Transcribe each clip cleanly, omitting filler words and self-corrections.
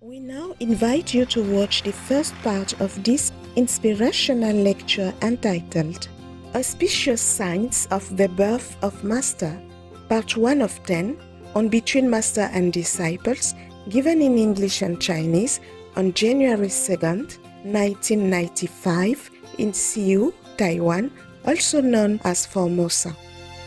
We now invite you to watch the first part of this inspirational lecture entitled Auspicious Signs of the Birth of Master, Part 1 of 10, on Between Master and Disciples, given in English and Chinese on January 2nd, 1995 in Siu, Taiwan, also known as Formosa.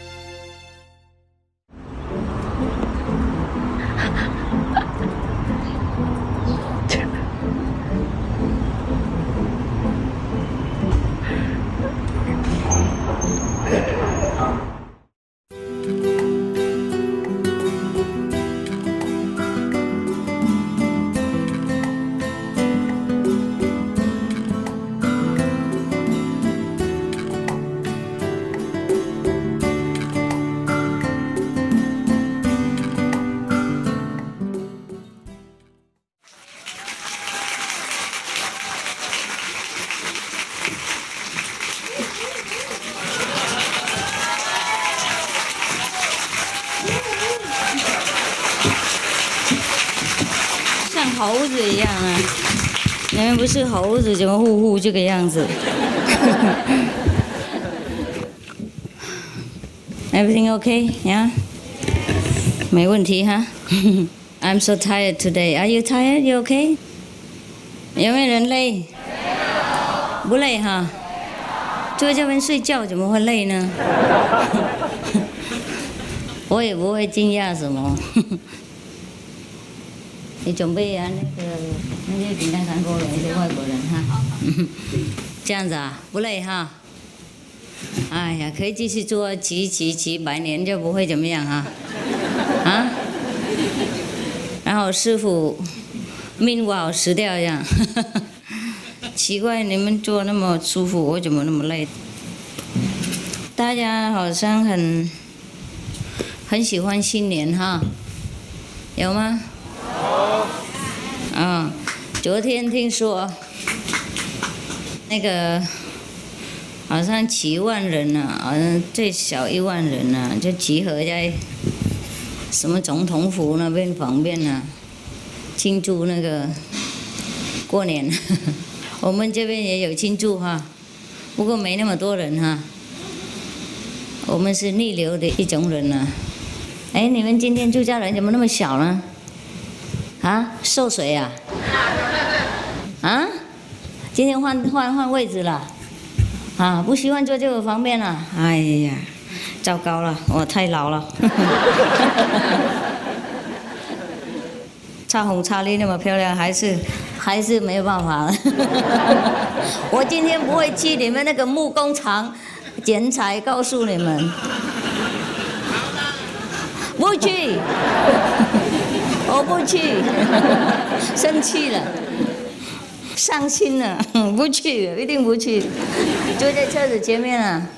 猴子一样啊！你们不是猴子，怎么呼这个样子？Everything okay? Yeah? 没问题哈。I'm so tired today. Are you tired? You okay? 有没有人累？没有。不累哈？就在这边睡觉，怎么会累呢？我也不会惊讶什么。你准备啊，那些饼干糖果了，一些外国人哈，这样子啊，不累哈。哎呀，可以继续做几百年就不会怎么样哈，啊。然后师傅命不好死掉一样，奇怪，你们做那么舒服，我怎么那么累？大家好像很喜欢新年哈，有吗？啊，昨天听说那个好像7万人呐，好像最少1万人呐，就集合在什么总统府那边旁边呐，庆祝那个过年。我们这边也有庆祝哈，不过没那么多人哈。我们是逆流的一种人呐。哎，你们今天住家人怎么那么小呢？啊，受水啊？啊？今天换位置了？啊，不习惯坐这个方便了？哎呀，糟糕了，我太老了。擦红擦绿那么漂亮，还是没有办法了。我今天不会去你们那个木工厂剪彩，告诉你们，不去。我不去，生气了，伤心了，不去，一定不去，就在车子前面啊，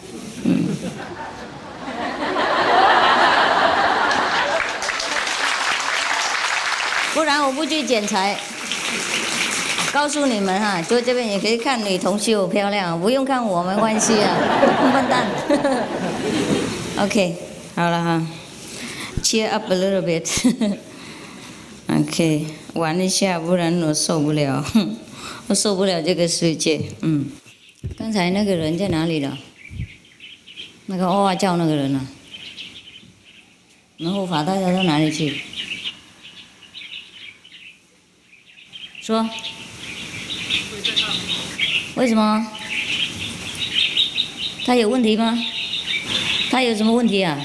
不然我不去剪裁。告诉你们哈，就这边也可以看女同学漂亮，不用看我没关系啊，笨蛋。OK， 好了哈 ，cheer up a little bit。OK， 玩一下，不然我受不了，我受不了这个世界。刚才那个人在哪里了？那个哇哇叫那个人呢？然后法大家到哪里去？说，为什么？他有问题吗？他有什么问题啊？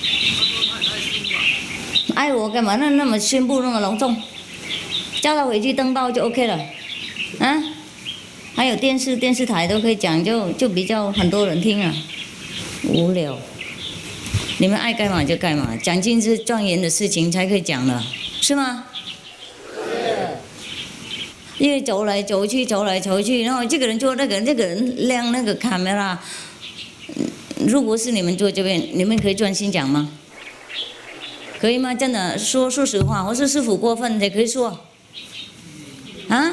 爱我干嘛？那么宣布那么隆重，叫他回去登报就 OK 了，啊？还有电视台都可以讲，就比较很多人听啊。无聊，你们爱干嘛就干嘛，讲尽是庄严的事情才可以讲的，是吗？是。因为走来走去，然后这个人做那个人，这个人亮那个卡梅拉。如果是你们坐这边，你们可以专心讲吗？可以吗？真的说实话，或是师父过分也可以说，啊？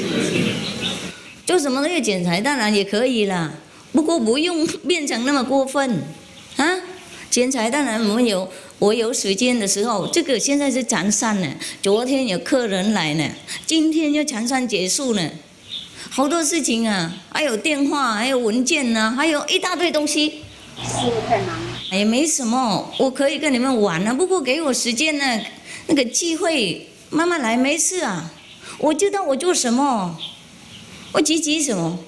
做什么都要剪裁，当然也可以啦，不过不用变成那么过分，啊？剪裁当然我们有我有时间的时候，这个现在是禅善呢，昨天有客人来呢，今天就禅善结束呢，好多事情啊，还有电话，还有文件啊，还有一大堆东西。 事务太忙了。 也没什么，我可以跟你们玩啊，不过给我时间呢，那个机会慢慢来，没事啊。我知道我做什么，我急什么？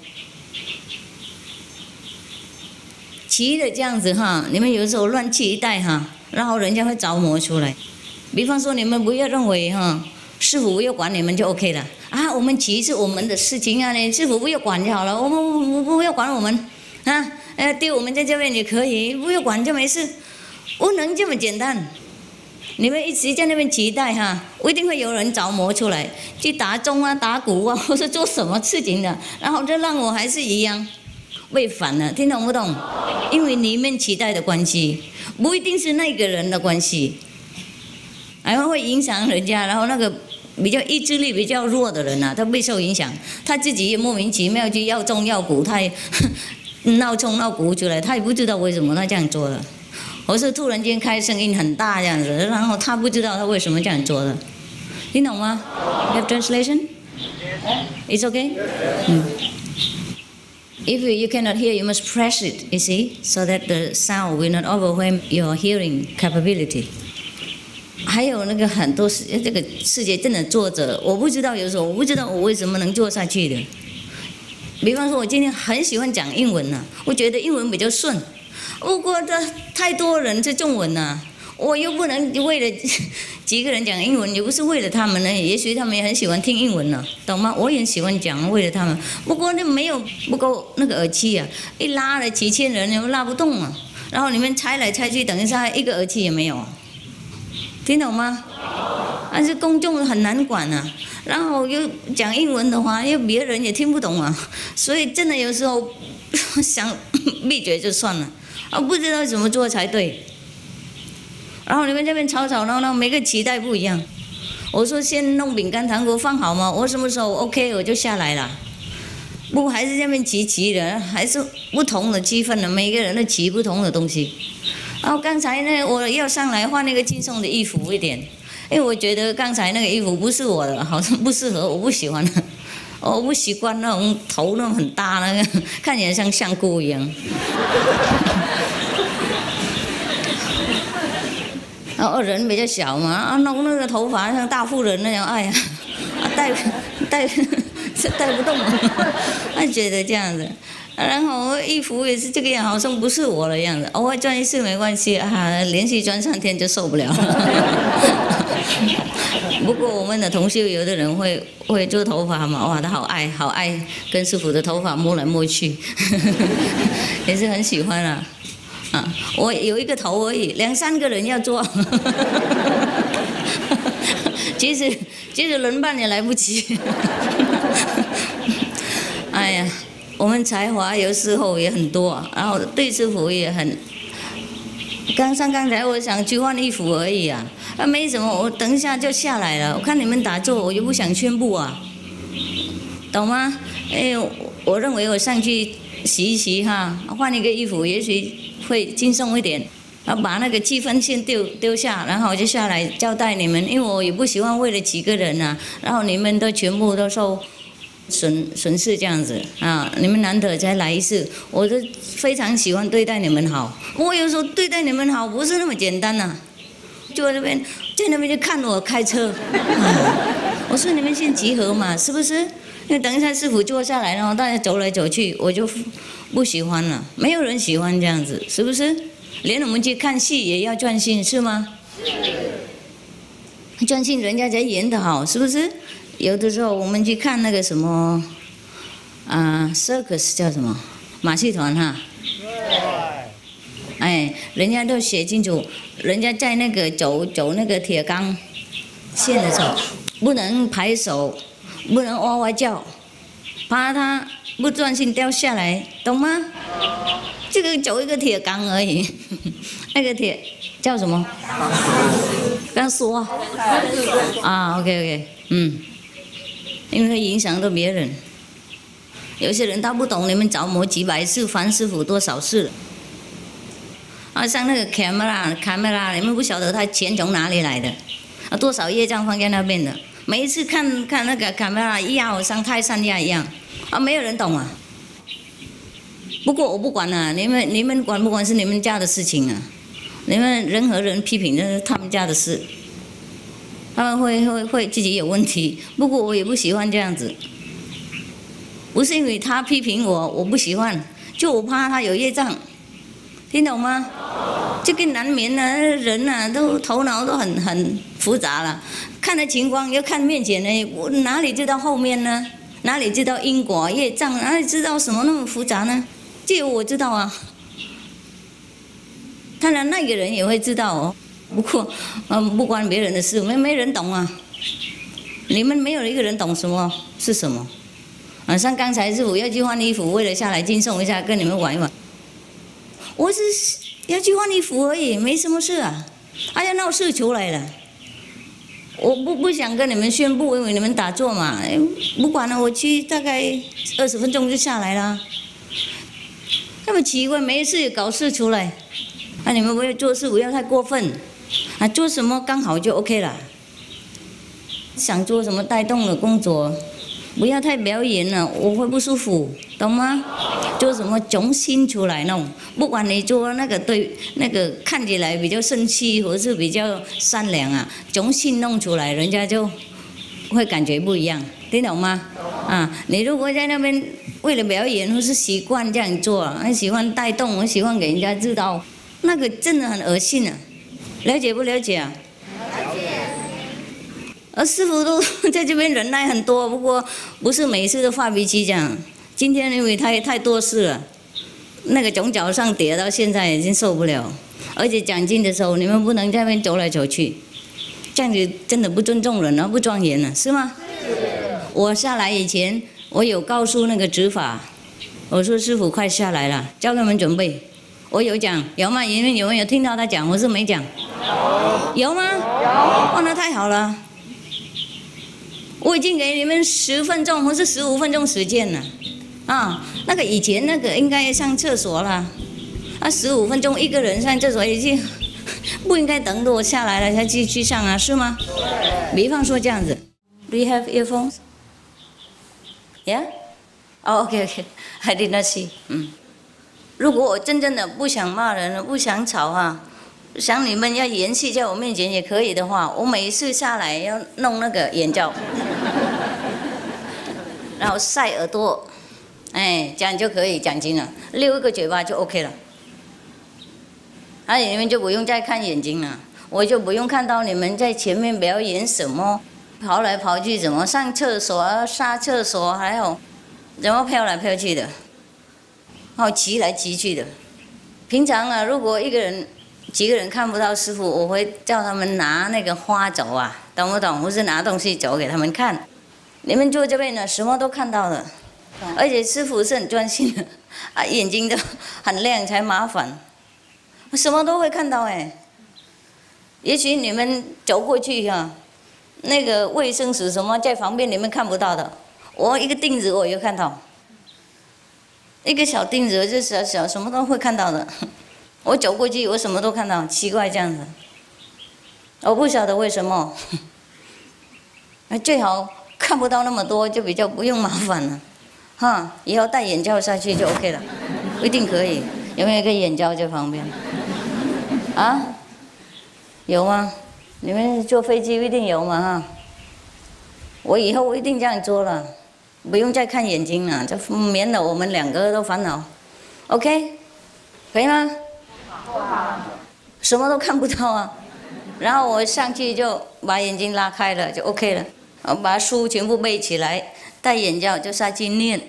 急的这样子哈，你们有时候乱期待哈，然后人家会着魔出来。比方说你们不要认为哈，师父不要管你们就 OK 了啊，我们急是我们的事情啊，你师父不要管就好了，我们不要管我们啊，丢我们在这边也可以，不要管就没事，不能这么简单。你们一直在那边期待哈，一定会有人着魔出来，去打钟啊、打鼓啊，或是做什么事情的，然后就让我还是一样违反了，听懂不懂？因为你们期待的关系，不一定是那个人的关系，还会影响人家，然后那个比较意志力比较弱的人啊，他被受影响，他自己也莫名其妙去要钟要鼓，他也闹钟闹鼓出来，他也不知道为什么他这样做的。我是突然间开声音很大这样子，然后他不知道他为什么这样做的，听懂吗 ？You have translation? It's okay? If you cannot hear, you must press it, you see, so that the sound will not overwhelm your hearing capability. 还有那个很多这个世界真的坐着，我不知道有时候我不知道我为什么能做下去的。比方说，我今天很喜欢讲英文啊，我觉得英文比较顺。不过这太多人是中文啊，我又不能为了几个人讲英文，也不是为了他们呢。也许他们也很喜欢听英文呢，懂吗？我也喜欢讲，为了他们。不过那没有不够那个耳机啊，一拉了几千人，又拉不动啊。然后你们拆来拆去，等一下一个耳机也没有，听懂吗？但是公众很难管啊。然后又讲英文的话，又别人也听不懂啊。所以真的有时候想闭嘴就算了。不知道怎么做才对，然后你们这边吵吵闹闹，每个期待不一样。我说先弄饼干糖果放好吗？我什么时候 OK 我就下来了。不过还是这边急的，还是不同的气氛的，每个人都急不同的东西。然后刚才呢，我要上来换那个轻松的衣服一点，因为我觉得刚才那个衣服不是我的，好像不适合，我不喜欢。我不习惯那种头那种很大那个，看起来像香菇一样。然后人比较小嘛，弄那个头发像大妇人那样，哎呀，带不动，他觉得这样子。然后衣服也是这个样，好像不是我的样子。偶尔转一次没关系啊，连续转3天就受不了了。不过我们的同修有的人会做头发嘛，哇，他好爱跟师父的头发摸来摸去，也是很喜欢啊。我有一个头而已，2、3个人要做，其实轮班也来不及。哎呀，我们才华有时候也很多，然后对师父也很。刚才我想去换衣服而已啊，没什么，我等一下就下来了。我看你们打坐，我又不想宣布啊，懂吗？我认为我上去洗一洗哈，换一个衣服，也许会轻松一点。然后把那个气氛先丢下，然后我就下来交代你们，因为我也不喜欢为了几个人啊，然后你们都全部都受损失这样子啊！你们难得才来一次，我就非常喜欢对待你们好。我有时候对待你们好不是那么简单呐，就在那边就看我开车。我说你们先集合嘛，是不是？因为等一下师父坐下来，然后大家走来走去，我就不喜欢了。没有人喜欢这样子，是不是？连我们去看戏也要专心，是吗？专心人家才演得好，是不是？有的时候我们去看那个什么circus 叫什么马戏团哈，人家都写清楚，人家在那个走那个铁钢线的时候，不能拍手，不能哇哇叫，怕他不专心掉下来，懂吗？这个走一个铁钢而已，那个铁叫什么？钢索啊 ，OK， 因为会影响到别人。有些人他不懂，你们着魔几百次，烦师父多少次了。 啊，像那个 camera， 你们不晓得他钱从哪里来的，啊，多少业障放在那边的。每一次看那个 camera 一样，像太上下一样，啊，没有人懂啊。不过我不管啊，你们管不管是你们家的事情啊，你们人和人批评那是他们家的事，他们会自己有问题。不过我也不喜欢这样子，不是因为他批评我不喜欢，就我怕他有业障，听懂吗？这个难免啊，人啊都头脑都很复杂了，看的情况要看面前呢，我哪里知道后面呢？哪里知道因果业障？哪里知道什么那么复杂呢？只有我知道啊。当然那个人也会知道哦，不过不关别人的事，没人懂啊。你们没有一个人懂什么是什么啊？像刚才师父要去换衣服，为了下来敬送一下，跟你们玩一玩。我是要去换衣服而已，没什么事啊。他要闹事出来了，我不想跟你们宣布，因为你们打坐嘛，不管了，我去大概20分钟就下来了。那么奇怪，没事搞事出来，啊，你们不要做事，不要太过分，啊，做什么刚好就 OK 了。想做什么带动的工作，不要太表演了，我会不舒服，懂吗？做什么从心出来弄，不管你做那个对那个看起来比较生气或者是比较善良啊，从心弄出来，人家就会感觉不一样，听懂吗？啊，你如果在那边为了表演或是习惯这样做，还喜欢带动，我喜欢给人家知道，那个真的很恶心啊！了解不了解啊？了解。而师父都在这边忍耐很多，不过不是每次都发脾气这样。今天因为太多事了，那个从脚上跌到现在已经受不了，而且讲经的时候你们不能在那边走来走去，这样子真的不尊重人了，不庄严了，是吗？是。我下来以前，我有告诉那个执法，我说师父快下来了，叫他们准备。我有讲，有吗？你们有没有听到他讲？我是没讲。有吗？有。哦，那太好了。我已经给你们10分钟或是15分钟时间了。啊，那个以前那个应该上厕所了，啊，15分钟一个人上厕所已经不应该等着我下来了才去上啊，是吗？比方说这样子 ，Do you have earphones? Yeah? Oh, okay. I did not see. 如果我真正的不想骂人了，不想吵啊，想你们要延续在我面前也可以的话，我每一次下来要弄那个眼罩，然后晒耳朵。哎，这样就可以讲经了，溜一个嘴巴就 OK 了。而且你们就不用再看眼睛了，我就不用看到你们在前面表演什么，跑来跑去，怎么上厕所啊、杀厕所，还有怎么飘来飘去的，还有骑来骑去的。平常啊，如果几个人看不到师父，我会叫他们拿那个花走啊，懂不懂？或是拿东西走给他们看。你们坐这边呢，什么都看到了。而且师父是很专心的，啊，眼睛都很亮才麻烦，什么都会看到哎。也许你们走过去哈，那个卫生纸什么在旁边你们看不到的，我一个钉子我也看到，一个小钉子就小什么都会看到的。我走过去我什么都看到，奇怪这样子，我不晓得为什么。最好看不到那么多，就比较不用麻烦了。哈，以后戴眼罩下去就 OK 了，一定可以。有没有一个眼罩在旁边？啊？有吗？你们坐飞机一定有嘛哈？我以后一定这样做了，不用再看眼睛了，这免得我们2个都烦恼。OK， 可以吗？什么都看不到啊。然后我上去就把眼睛拉开了，就 OK 了。我把书全部背起来。戴眼罩就下去念，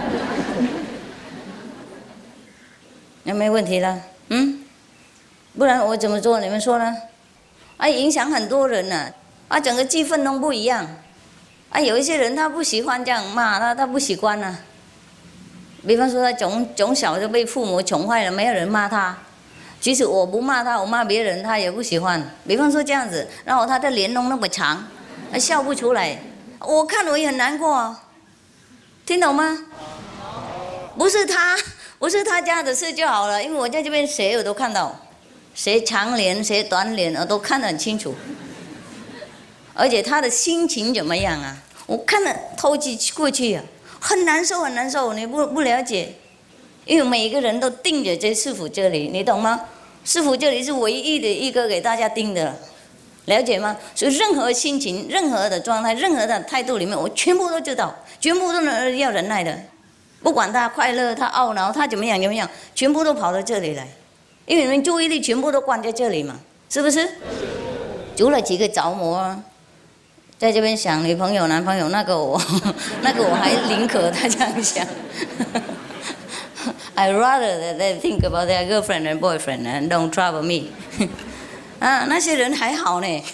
有没有问题了？不然我怎么做？你们说呢？啊，影响很多人呢，啊，整个气氛都不一样。啊，有一些人他不喜欢这样骂他不习惯啊。比方说他从小就被父母宠坏了，没有人骂他。即使我不骂他，我骂别人，他也不喜欢。比方说这样子，然后他的脸弄那么长，笑不出来。我看我也很难过啊，听懂吗？不是他家的事就好了，因为我在这边谁我都看到， 谁长脸谁短脸，我都看得很清楚。而且他的心情怎么样啊？我看了透气过去啊，很难受很难受，你不了解。因为每一个人都盯着这师父这里，你懂吗？师父这里是唯一的一个给大家盯的了，了解吗？所以任何心情、任何的状态、任何的态度里面，我全部都知道，全部都要忍耐的。不管他快乐、他懊恼、他怎么样，全部都跑到这里来，因为你们注意力全部都关在这里嘛，是不是？除了几个着魔啊，在这边想女朋友、男朋友，那个我还宁可他这样想。I rather that they think about their girlfriend and boyfriend and don't trouble me 。啊，那些人还好呢。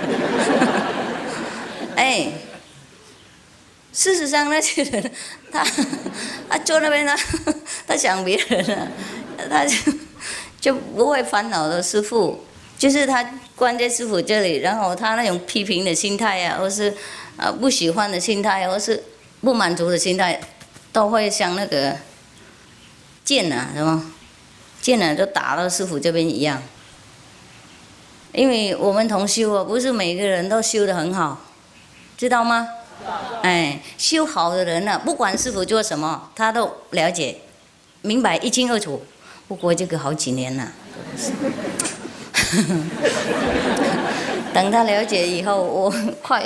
哎，事实上那些人，他坐那边他想别人啊，他就不会烦恼的。师父就是他关在师父这里，然后他那种批评的心态啊，或是不喜欢的心态，或是不满足的心态，都会像那个剑啊，什么剑啊，就打到师父这边一样。因为我们同修啊，不是每个人都修得很好，知道吗？哎，修好的人啊，不管师父做什么，他都了解、明白一清二楚。不过这个好几年了，等他了解以后，我快。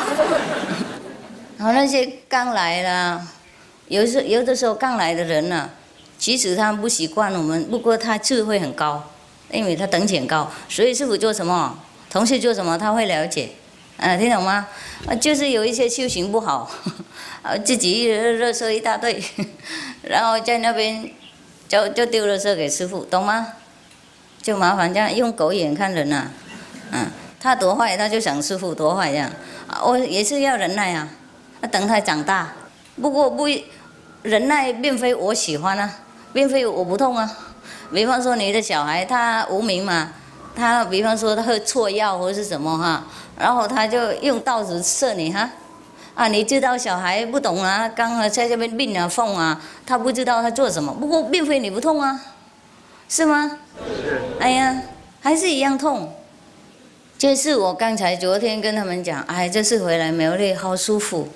然后那些刚来的，有的时候刚来的人呢，其实他们不习惯我们，不过他智慧很高。因为他等级很高，所以师父做什么，同事做什么，他会了解，听懂吗？就是有一些修行不好，自己热色一大堆，然后在那边就丢热色给师父，懂吗？就麻烦这样用狗眼看人啊，他多坏，他就想师父多坏这样，我也是要忍耐啊，等他长大。不过忍耐并非我喜欢啊，并非我不痛啊。比方说你的小孩他无名嘛，他比方说他喝错药或是什么哈，然后他就用刀子射你哈，你知道小孩不懂啊，刚在这边病啊疯啊，他不知道他做什么，不过并非你不痛啊，是吗？哎呀，还是一样痛。这是我刚才昨天跟他们讲，哎，这次回来苗栗好舒服，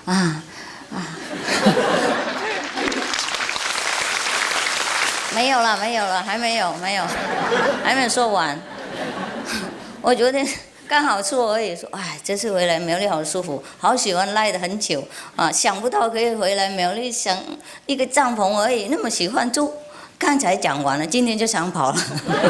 没有了，还没有，还没有说完。我昨天刚好说而已，说哎，这次回来苗栗好舒服，好喜欢赖得很久啊，想不到可以回来苗栗，想一个帐篷而已，那么喜欢住。刚才讲完了，今天就想跑了。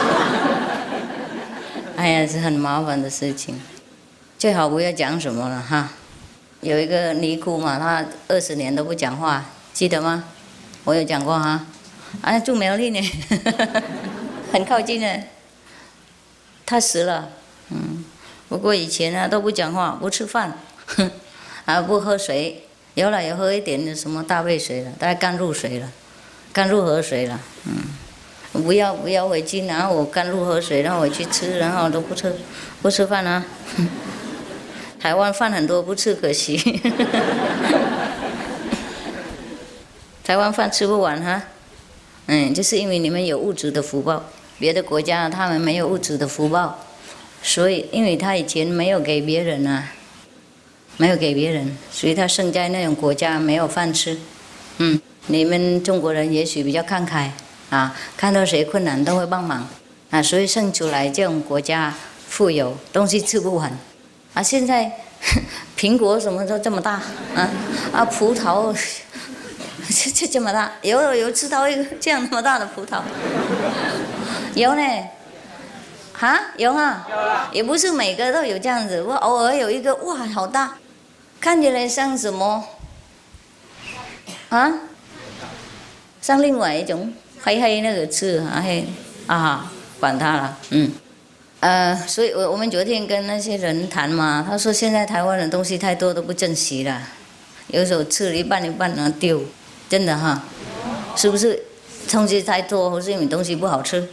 哎呀，是很麻烦的事情，最好不要讲什么了哈。有一个尼姑嘛，她20年都不讲话，记得吗？我有讲过哈。住苗栗呢，很靠近呢。他死了，不过以前呢都不讲话，不吃饭，不喝水，有喝一点的什么大杯水了，大概甘露水了，甘露河水了，不要回去拿我甘露河水，让我去吃，然后都不吃饭啊。台湾饭很多不吃可惜，台湾饭吃不完哈。就是因为你们有物质的福报，别的国家他们没有物质的福报，所以因为他以前没有给别人啊，所以他生在那种国家没有饭吃。你们中国人也许比较慷慨啊，看到谁困难都会帮忙啊，所以生出来这种国家富有，东西吃不完啊。现在苹果什么都这么大葡萄。这么大，有吃到一个这样那么大的葡萄，有呢，有哈，也不是每个都有这样子，我偶尔有一个哇好大，看起来像什么像另外一种黑那个刺管它了，所以我们昨天跟那些人谈嘛，他说现在台湾的东西太多都不珍惜了，有时候吃了一半然后丢。真的哈，是不是东西太多，或是因为东西不好吃？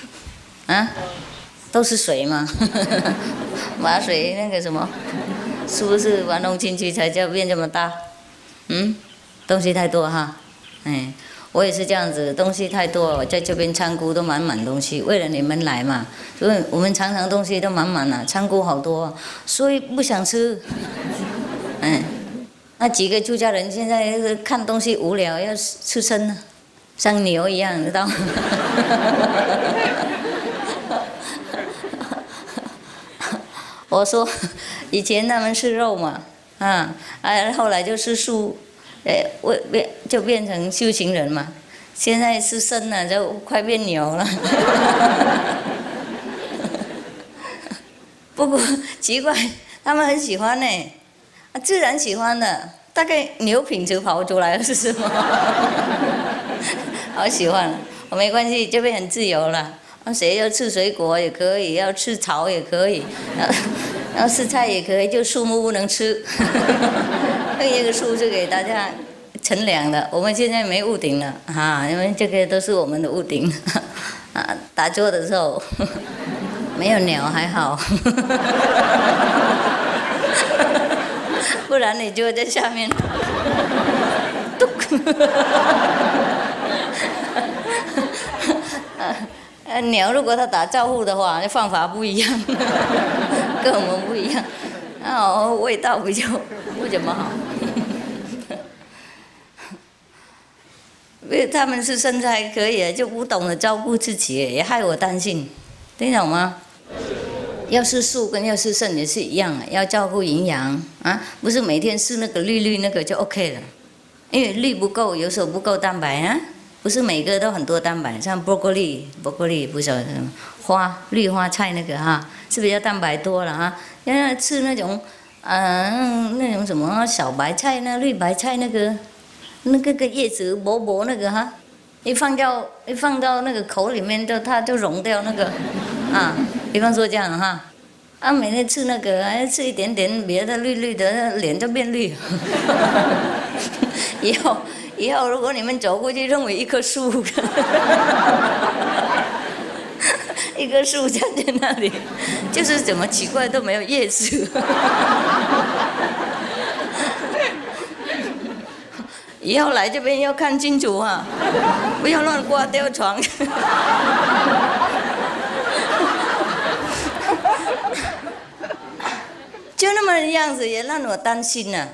都是水嘛，把水那个什么，是不是把弄进去才叫变这么大？东西太多哈， 我也是这样子，东西太多，我在这边仓库都满满东西，为了你们来嘛，所以我们常常东西都满满了，仓库好多，所以不想吃。那几个出家人现在看东西无聊，要吃生呢，像牛一样，知道吗？我说，以前他们吃肉嘛，后来就吃素，就变成修行人嘛。现在吃生了，就快变牛了。不过奇怪，他们很喜欢呢，自然喜欢的。大概牛品质跑出来了是什么？好喜欢，我没关系，这边很自由了。谁要吃水果也可以，要吃草也可以，要吃菜也可以，就树木不能吃。那个树是给大家乘凉的，我们现在没屋顶了因为这个都是我们的屋顶。打坐的时候没有鸟还好。不然你就会在下面。鸟如果它打招呼的话，那方法不一样，跟我们不一样，味道比较不怎么好。因为他们是身材可以，就不懂得照顾自己，也害我担心，听懂吗？要是素跟要是肾也是一样，要照顾营养不是每天吃那个绿那个就 OK 了，因为绿不够，有时候不够蛋白不是每个都很多蛋白，像 broccoli 不晓得什么绿花菜那个是比较蛋白多了因为吃那种那种什么小白菜绿白菜那个叶子薄薄那个一放到那个口里面它就溶掉那个比方说这样每天吃那个吃一点点别的绿的，脸就变绿。以后如果你们走过去认为一棵树，一棵树站在那里，就是怎么奇怪都没有叶子。以后来这边要看清楚不要乱挂掉床。就那么样子也让我担心了。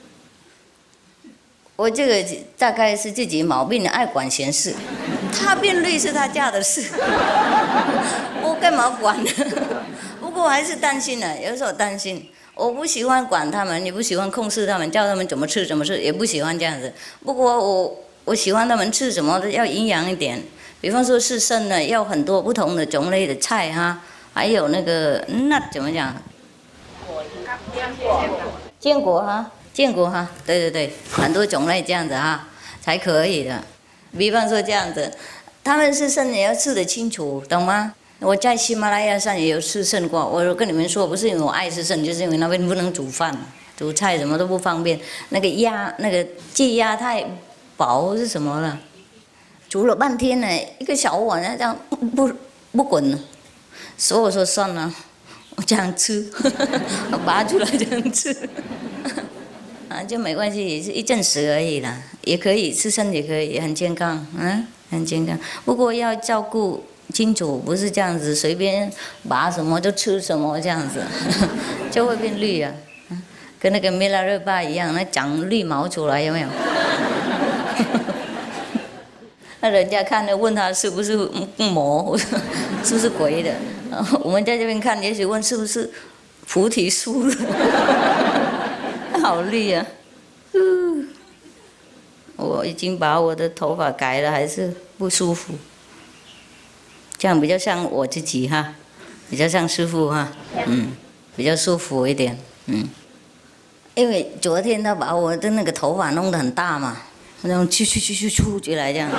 我这个大概是自己毛病，爱管闲事。他变绿是他家的事，我干嘛管呢？不过我还是担心了，有时候担心。我不喜欢管他们，也不喜欢控制他们，叫他们怎么吃，也不喜欢这样子。不过我喜欢他们吃什么要营养一点，比方说是生的，要很多不同的种类的菜还有那个怎么讲？坚果对，很多种类这样子才可以的。比方说这样子，他们是肾也要吃得清楚，懂吗？我在喜马拉雅山也有吃肾过，我跟你们说，不是因为我爱吃肾，就是因为那边不能煮饭，煮菜什么都不方便。那个鸡鸭太薄是什么了？煮了半天呢，一个小碗这样不滚了，所以我说算了。我这样吃，我拔出来这样吃，就没关系，也是一阵子而已啦，也可以吃生也可以，很健康，很健康。不过要照顾清楚，不是这样子随便拔什么就吃什么这样子，就会变绿跟那个米拉热巴一样，那长绿毛出来有没有？那人家看了问他是不是魔，是不是鬼的？我们在这边看，也许问是不是菩提树的，好绿我已经把我的头发改了，还是不舒服。这样比较像我自己比较像师父比较舒服一点因为昨天他把我的那个头发弄得很大嘛，那种去就来这样。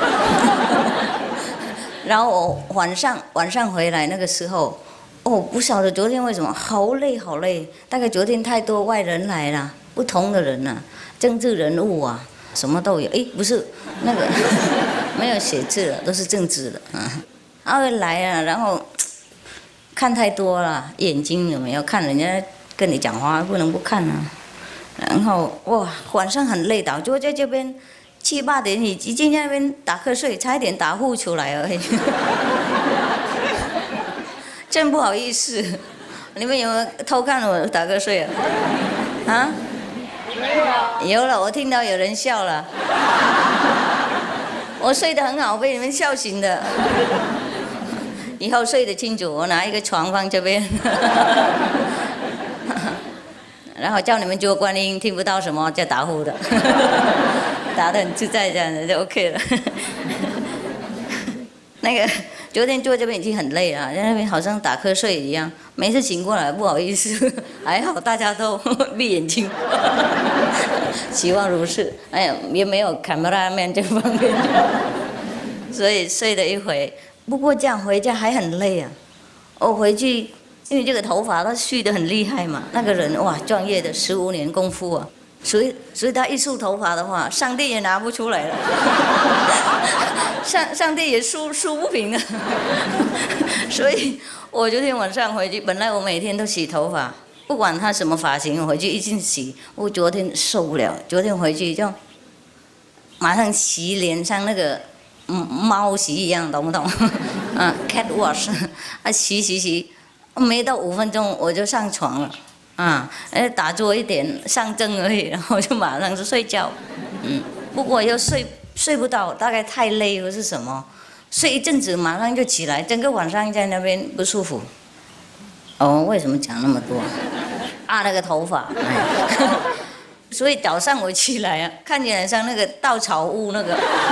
然后我晚上回来那个时候，不晓得昨天为什么好累，大概昨天太多外人来了，不同的人政治人物什么都有。不是那个没有写字了，都是政治的来然后看太多了，眼睛有没有看人家跟你讲话不能不看然后晚上很累的，就在这边 7、8点已经在那边打瞌睡，差一点打呼出来而已。真不好意思，你们有没有偷看我打瞌睡啊？啊？有了，我听到有人笑了。我睡得很好，被你们笑醒的。以后睡得清楚，我拿一个床放这边，然后叫你们做观音，听不到什么叫打呼的，打得很自在，这样子就 OK 了。那个昨天坐这边已经很累了，在那边好像打瞌睡一样，每次醒过来不好意思，还好大家都闭眼睛，希望如是。哎呀，也没有cameraman这方面，所以睡了一回。不过这样回家还很累啊！我回去，因为这个头发他蓄得很厉害嘛，那个人哇，专业的15年功夫啊，所以他一梳头发的话，上帝也拿不出来了，上帝也梳不平了。所以我昨天晚上回去，本来我每天都洗头发，不管他什么发型，我回去一定洗。我昨天受不了，昨天回去就马上洗脸，像那个。猫洗一样，懂不懂？cat wash， 洗，没到5分钟我就上床了，打坐一点上针而已，然后就马上就睡觉，不过又睡不到，大概太累或是什么，睡一阵子马上就起来，整个晚上在那边不舒服。哦，为什么讲那么多？那个头发。所以早上我起来啊，看起来像那个稻草屋那个。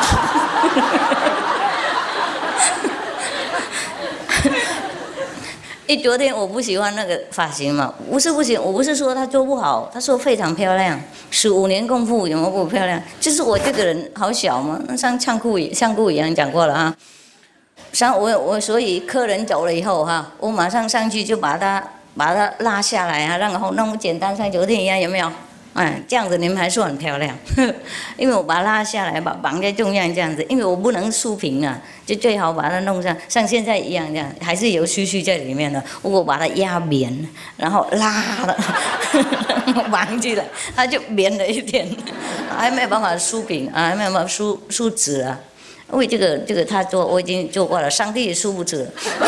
昨天我不喜欢那个发型嘛，不是不行，我不是说他做不好，他说非常漂亮，15年功夫有没有不漂亮？就是我这个人好小嘛，像相顾一样讲过了哈。我所以客人走了以后哈，我马上上去就把他拉下来啊，然后弄简单像昨天一样，有没有？这样子你们还说很漂亮，因为我把它拉下来，绑在中央这样子，因为我不能梳平啊，就最好把它弄上，像现在一样这样，还是有须须在里面的。我把它压扁，然后拉了，绑起来，它就扁了一点，还没有办法梳平啊，还没有办法梳直啊。因为这个他做我已经做过了，上帝也梳不直了。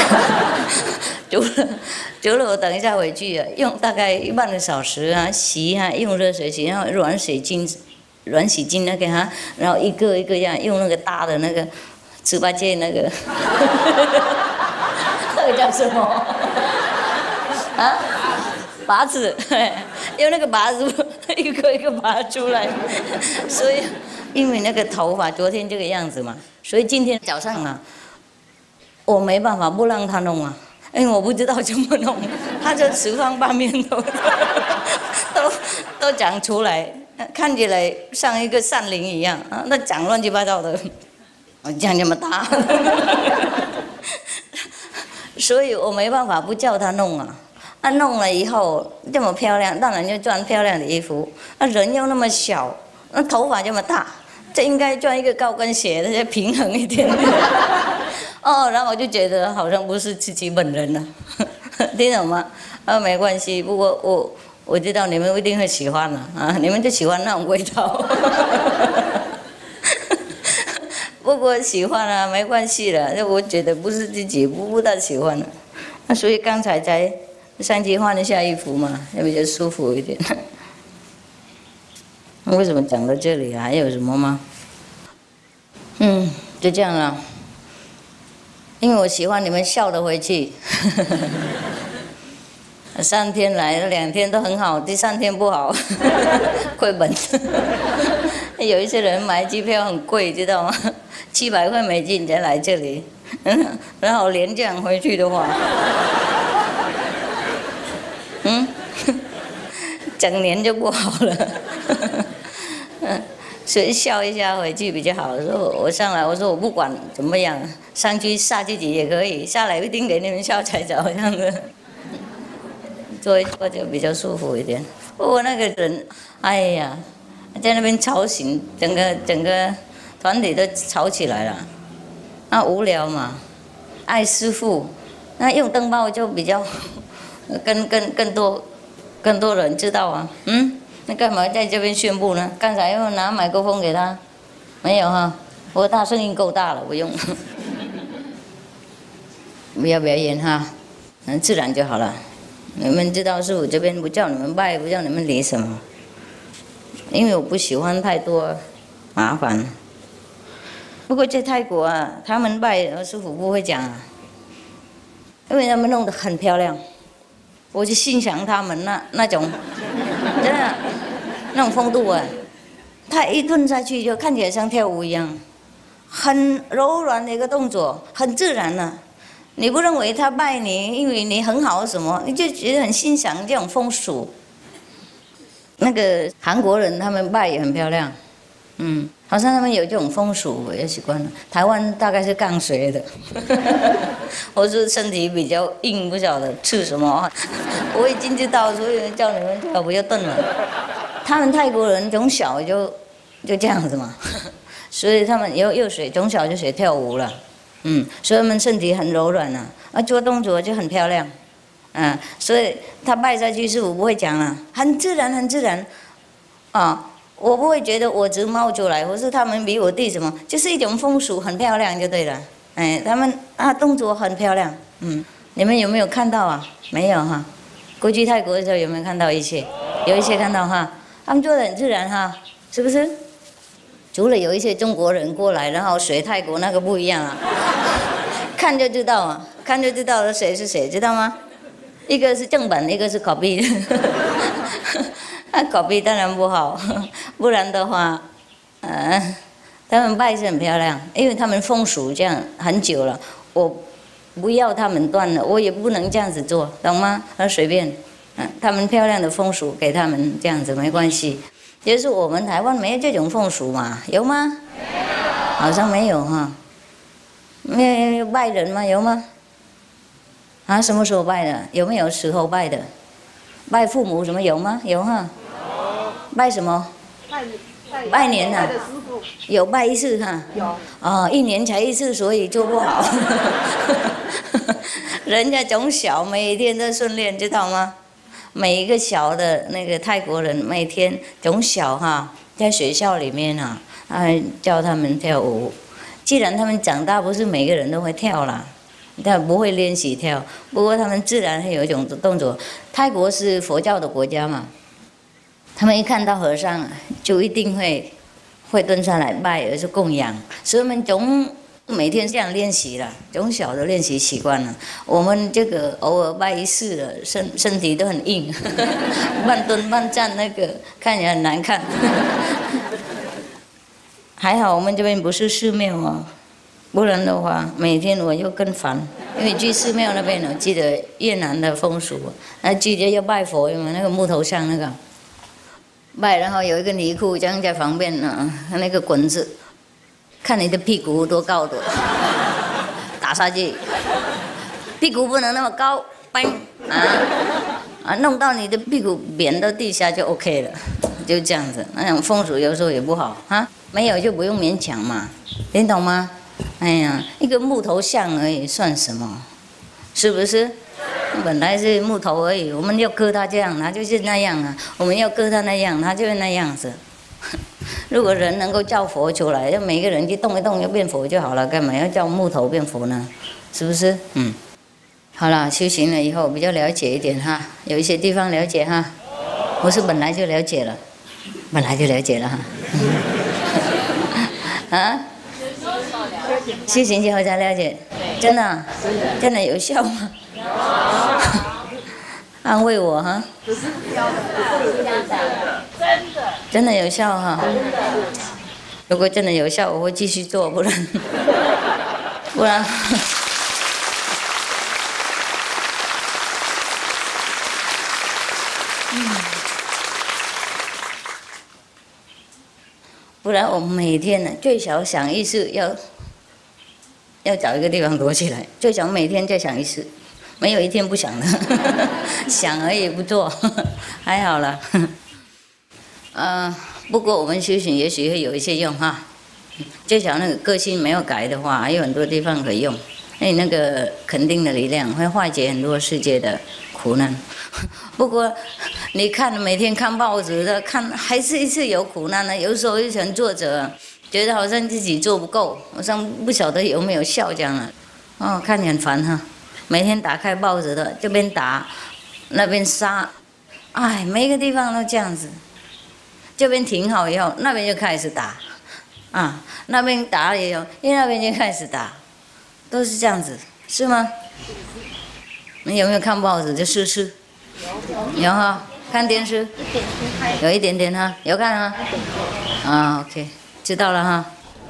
久了，我等一下回去啊，用大概半个小时啊，洗啊，用热水洗，然后软洗巾那个哈，然后一个一个这样用那个大的那个猪八戒那个，那个叫什么？啊？拔子，用那个拔子一个一个拔出来，所以因为那个头发昨天这个样子嘛，所以今天早上啊，我没办法不让他弄啊。因为我不知道怎么弄，他就四方八面都长出来，看起来像一个善灵一样啊，那长乱七八糟的，长这么大，所以我没办法不叫他弄啊。弄了以后这么漂亮，当然就穿漂亮的衣服。人又那么小，那头发这么大，这应该穿一个高跟鞋，那就平衡一点。然后我就觉得好像不是自己本人了，听懂吗？没关系，不过我知道你们一定会喜欢了你们就喜欢那种味道。不过喜欢啊，没关系了，我觉得不是自己不大喜欢了，所以刚才才上去换一下衣服嘛，也比较舒服一点。为什么讲到这里还有什么吗？就这样了。因为我喜欢你们笑得回去。3天来了，2天都很好，第3天不好，亏本。有一些人买机票很贵，知道吗？700块美金才来这里，然后连这样回去的话，整年就不好了。所以笑一下回去比较好。我上来，我说我不管怎么样，上去吓自己也可以，下来一定给你们笑才走，这样子。坐一坐就比较舒服一点。不过那个人，哎呀，在那边吵醒，整个团体都吵起来了。那无聊嘛，爱师父，那用灯泡就比较更多人知道啊。那干嘛在这边宣布呢？刚才又拿麦克风给他， 没有哈，我大声音够大了，不用。不要表演哈，自然就好了。你们知道师父这边不叫你们拜，不叫你们理什么，因为我不喜欢太多麻烦。不过在泰国啊，他们拜师父不会讲啊，因为他们弄得很漂亮，我就欣赏他们那种，真的那种风度啊。他一蹲下去就看起来像跳舞一样，很柔软的一个动作，很自然啊。你不认为他拜你，因为你很好什么，你就觉得很欣赏这种风俗。那个韩国人他们拜也很漂亮，好像他们有这种风俗，我也习惯了。台湾大概是刚学的，我是身体比较硬，不晓得吃什么。我已经知道，所以叫你们跳不要顿了。他们泰国人从小就这样子嘛，所以他们又学，从小就学跳舞了。所以他们身体很柔软啊，做动作就很漂亮，所以他拜下去师父不会讲了，很自然，很自然，啊，我不会觉得我只冒出来，或是他们比我低什么，就是一种风俗，很漂亮就对了，他们动作很漂亮，你们有没有看到啊？没有哈，过去泰国的时候有没有看到一些？有一些看到哈，他们做的很自然哈，是不是？除了有一些中国人过来，然后学泰国那个不一样啊，看就知道啊，看就知道了谁是谁，知道吗？一个是正本，一个是 copy， copy 当然不好，不然的话，他们拜是很漂亮，因为他们风俗这样很久了，我不要他们断了，我也不能这样子做，懂吗？随便，他们漂亮的风俗给他们这样子没关系。就是我们台湾没有这种风俗嘛，有吗？没有，好像没有哈。没有拜人吗？有吗？什么时候拜的？有没有时候拜的？拜父母什么有吗？有哈。有。拜什么？拜年啊。有拜一次哈。有。1年才一次，所以做不好。人家从小每天都训练，知道吗？每一个小的那个泰国人，每天从小在学校里面教他们跳舞。既然他们长大，不是每个人都会跳啦，但不会练习跳。不过他们自然会有一种动作。泰国是佛教的国家嘛，他们一看到和尚，就一定会蹲下来拜，而是供养。所以他们每天这样练习了，从小的练习习惯了。我们这个偶尔拜一次了，身体都很硬，半蹲半站，那个看起来很难看。还好我们这边不是寺庙啊，不然的话每天我又更烦。因为去寺庙那边我记得越南的风俗，记得要拜佛，有没有那个木头像那个拜，然后有一个泥裤这样在旁边那个滚子。看你的屁股多高多，打下去，屁股不能那么高，弄到你的屁股扁到地下就 OK 了，就这样子。那种风俗有时候也不好没有就不用勉强嘛，你懂吗？哎呀，一个木头像而已，算什么？是不是？本来是木头而已，我们要割它这样，它就是那样啊；我们要割它那样，它就是那样子。如果人能够叫佛出来，就每个人去动一动就变佛就好了，干嘛要叫木头变佛呢？是不是？好了，修行了以后比较了解一点有一些地方了解我是本来就了解了，本来就了解了修行之后才了解，真的真的有效吗？安慰我只是真的有效如果真的有效，我会继续做，不然不然我每天最少想一次，要找一个地方躲起来，最少每天再想一次。没有一天不想的，想而已不做，还好了。不过我们修行也许会有一些用最少那个个性没有改的话，还有很多地方可以用。因为那个肯定的力量会化解很多世界的苦难。不过你看每天看报纸的，看还是一次有苦难呢。有时候一很挫折， 觉得好像自己做不够，好像不晓得有没有效这样了。哦，看你很烦哈，每天打开报纸的，这边打，那边杀，哎，每个地方都这样子。这边停好以后，那边就开始打，啊，那边打了以后，那边就开始打，都是这样子，是吗？你有没有看报纸？就试试。有哈，看电视。有一点点哈，有看哈。啊 ，OK， 知道了哈。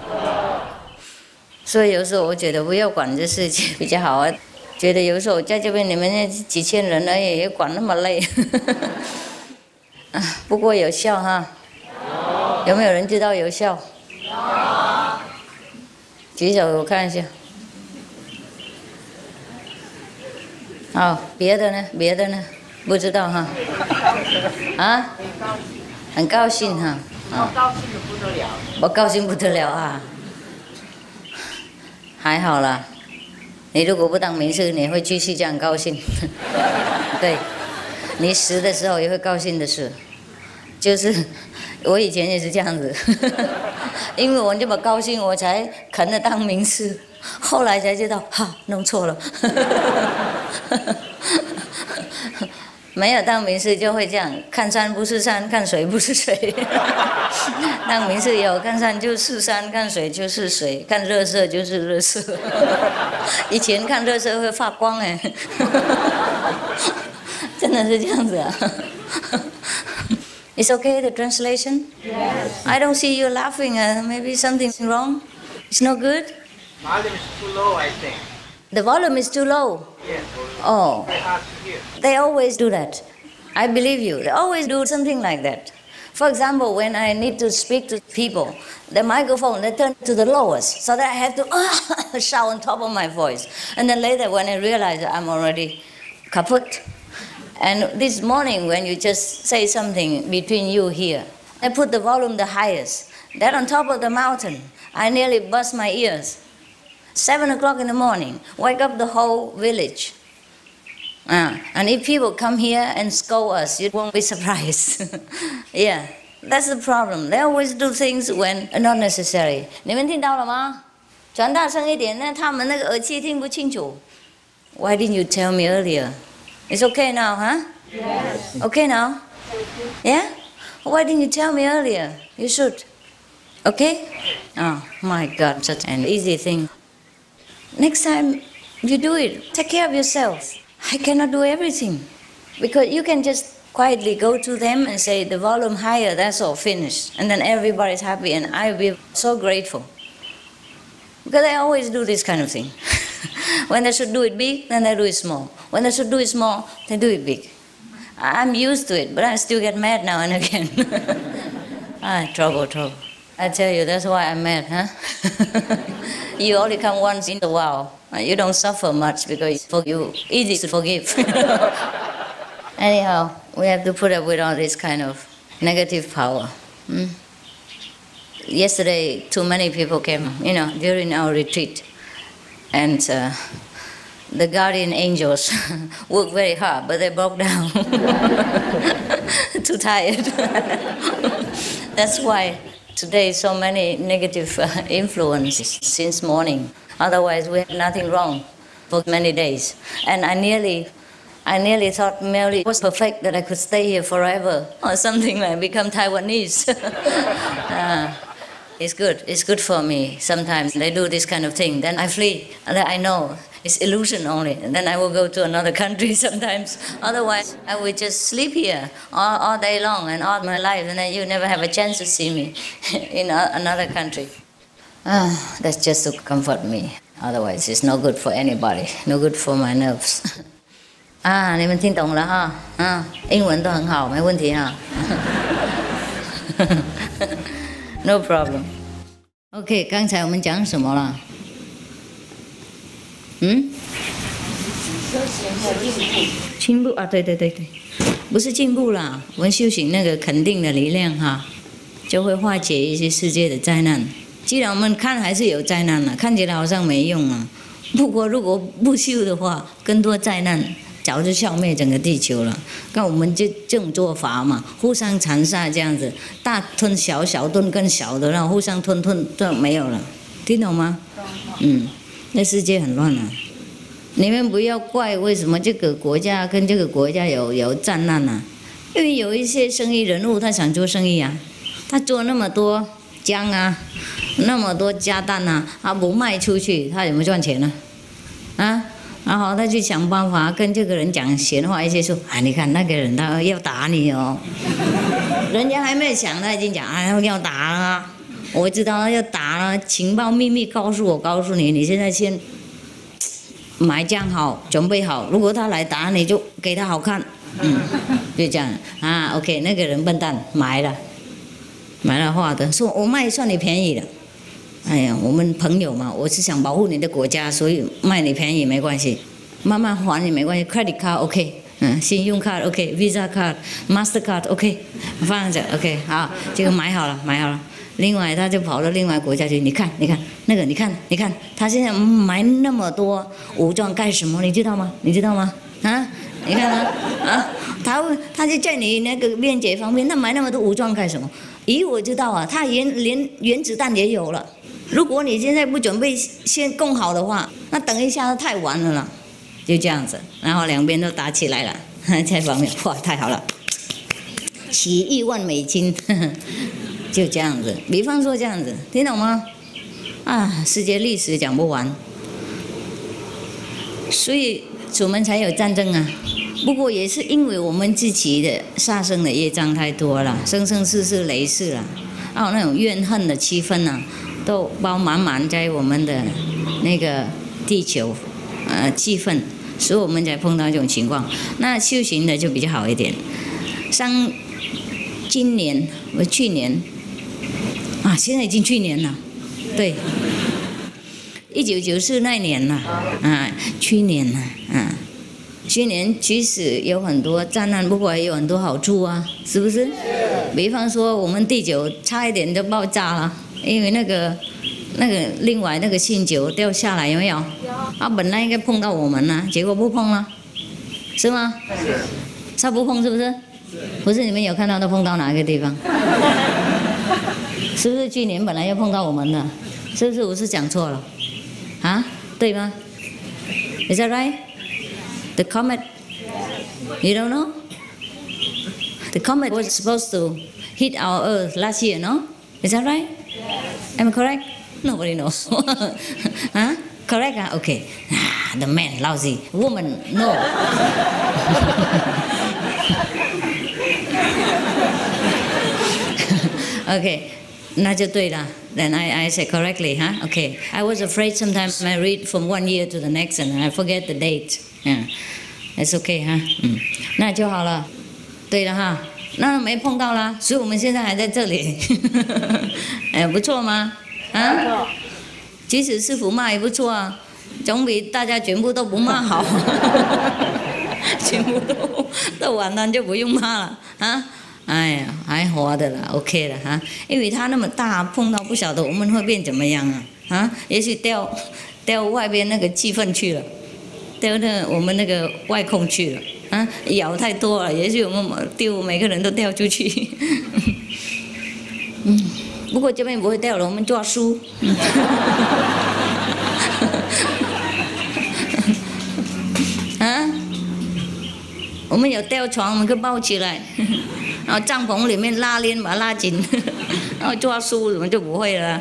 所以有时候我觉得不要管这事情比较好啊。觉得有时候在这边你们那几千人而已，也管那么累。不过有效哈。有没有人知道有效？举手我看一下。好，别的呢？别的呢？不知道哈。啊？很高兴哈。 我高兴的不得了。 我高兴不得了啊。还好啦。你如果不当名师，你会继续这样高兴。对，你死的时候也会高兴的事。就是我以前也是这样子，因为我这么高兴，我才肯的当名师。后来才知道，哈，弄错了。没有当名师就会这样，看山不是山，看水不是水。当名师有看山就是山，看水就是水，看热色就是热色。以前看热色会发光哎，真的是这样子啊。It's okay, the translation? Yes. I don't see you laughing. Maybe something's wrong. It's no good? Volume is too low, I think. The volume is too low. Yes. Oh. Very hard to hear. They always do that. I believe you. They always do something like that. For example, when I need to speak to people, the microphone, they turn to the lowest, so that I have to shout on top of my voice. And then later when I realize I'm already kaput. And this morning when you just say something between you here, I put the volume the highest. That on top of the mountain, I nearly bust my ears. 7 o'clock in the morning, wake up the whole village. And if people come here and scold us, you won't be surprised. Yeah, that's the problem. They always do things when not necessary. 你们听到了吗？转大声一点，那他们那个耳机听不清楚。Why didn't you tell me earlier? It's okay now, huh? Yes. Okay now? Yeah? Why didn't you tell me earlier? You should. Okay? Oh my God, such an easy thing. Next time you do it, take care of yourself. I cannot do everything. Because you can just quietly go to them and say, the volume higher, that's all, finished. And then everybody's happy and I'll be so grateful. Because I always do this kind of thing. When they should do it big, then they do it small. When they should do it small, they do it big. I'm used to it, but I still get mad now and again. Trouble. I tell you, that's why I'm mad, huh? You only come once in a while. You don't suffer much because you're easy to forgive. Anyhow, we have to put up with all this kind of negative power. Yesterday, too many people came, during our retreat. And the guardian angels worked very hard, but they broke down. Too tired. That's why today so many negative influences since morning. Otherwise, we had nothing wrong for many days. And I nearly thought Mary was perfect, that I could stay here forever or something like become Taiwanese. It's good. It's good for me. Sometimes they do this kind of thing. Then I flee. And then I know it's illusion only. And then I will go to another country sometimes. Otherwise, I will just sleep here all day long and all my life. And then you never have a chance to see me in another country. That's just to comfort me. Otherwise, it's no good for anybody. No good for my nerves. 你们听懂了哈？英文都很好，没问题哈。No problem. OK， 刚才我们讲什么了？进步啊，对，不是进步啦，我们修行那个肯定的力量哈，就会化解一些世界的灾难。既然我们看还是有灾难了，看起来好像没用啊。不过如果不修的话，更多灾难早就消灭整个地球了。看我们这种做法嘛，互相残杀这样子，大吞小，小吞更小的，然后互相吞都没有了，听懂吗？那世界很乱啊。你们不要怪为什么这个国家跟这个国家有战乱啊，因为有一些生意人物他想做生意啊，他做那么多姜啊，那么多鸭蛋啊，他不卖出去，他有没有赚钱呢？然后他去想办法跟这个人讲闲话，一些说你看那个人他要打你哦，人家还没有想，他已经讲要打了，我知道他要打了，情报秘密告诉我，告诉你，你现在先埋葬好，准备好，如果他来打你就给他好看，就这样OK， 那个人笨蛋买了画的，说我卖算你便宜了。哎呀，我们朋友嘛，我是想保护你的国家，所以卖你便宜没关系，慢慢还也没关系 ，credit card OK， 信用卡 OK，Visa card、Master card OK， 放着 OK， 好，这个买好了。另外他就跑到另外国家去，你看那个，你看，他现在买那么多武装干什么？你知道吗？你看他就在你那个边界方面，他买那么多武装干什么？我知道啊，他连原子弹也有了。如果你现在不准备先供好的话，那等一下太晚了啦。就这样子，然后两边都打起来了，在方面哇，太好了，起1万美金，就这样子。比方说这样子，听懂吗？世界历史讲不完，所以我们才有战争啊。不过也是因为我们自己的杀生的业障太多了，生生世世累世了，那种怨恨的气氛啊，都包满在我们的那个地球气氛，所以我们才碰到这种情况。那修行的就比较好一点。像今年去年现在已经去年了，对，1994那年了去年了去年其实有很多灾难，不过也有很多好处啊，是不是？比方说我们地球差一点就爆炸了，因为那个另外那个星球掉下来，有没有？本来应该碰到我们呢，结果不碰了，是吗？他不碰是不是？不是，你们有看到他碰到哪个地方？是不是去年本来要碰到我们的？是不是我是讲错了？对吗 ？Is that right? The comet, you don't know? The comet was supposed to hit our Earth last year, no? Is that right? Am I correct? Nobody knows. Correct? Okay. The man lousy. Woman, no. Okay. 那就对了。Then I said correctly, Okay. I was afraid sometimes I read from one year to the next and I forget the date. It's okay, 那就好了。对了那没碰到啦，所以我们现在还在这里。不错吗？即使师父骂也不错啊，总比大家全部都不骂好。全部都完蛋就不用骂了哎呀，还活的啦 ，OK 了因为它那么大，碰到不晓得我们会变怎么样也许掉外边那个气氛去了，掉我们那个外空去了咬太多了，也许我们每个人都掉出去。不过这边不会掉了，我们抓书。我们有吊床，我们可以抱起来，然后帐篷里面拉链把它拉紧，然后抓书我们就不会了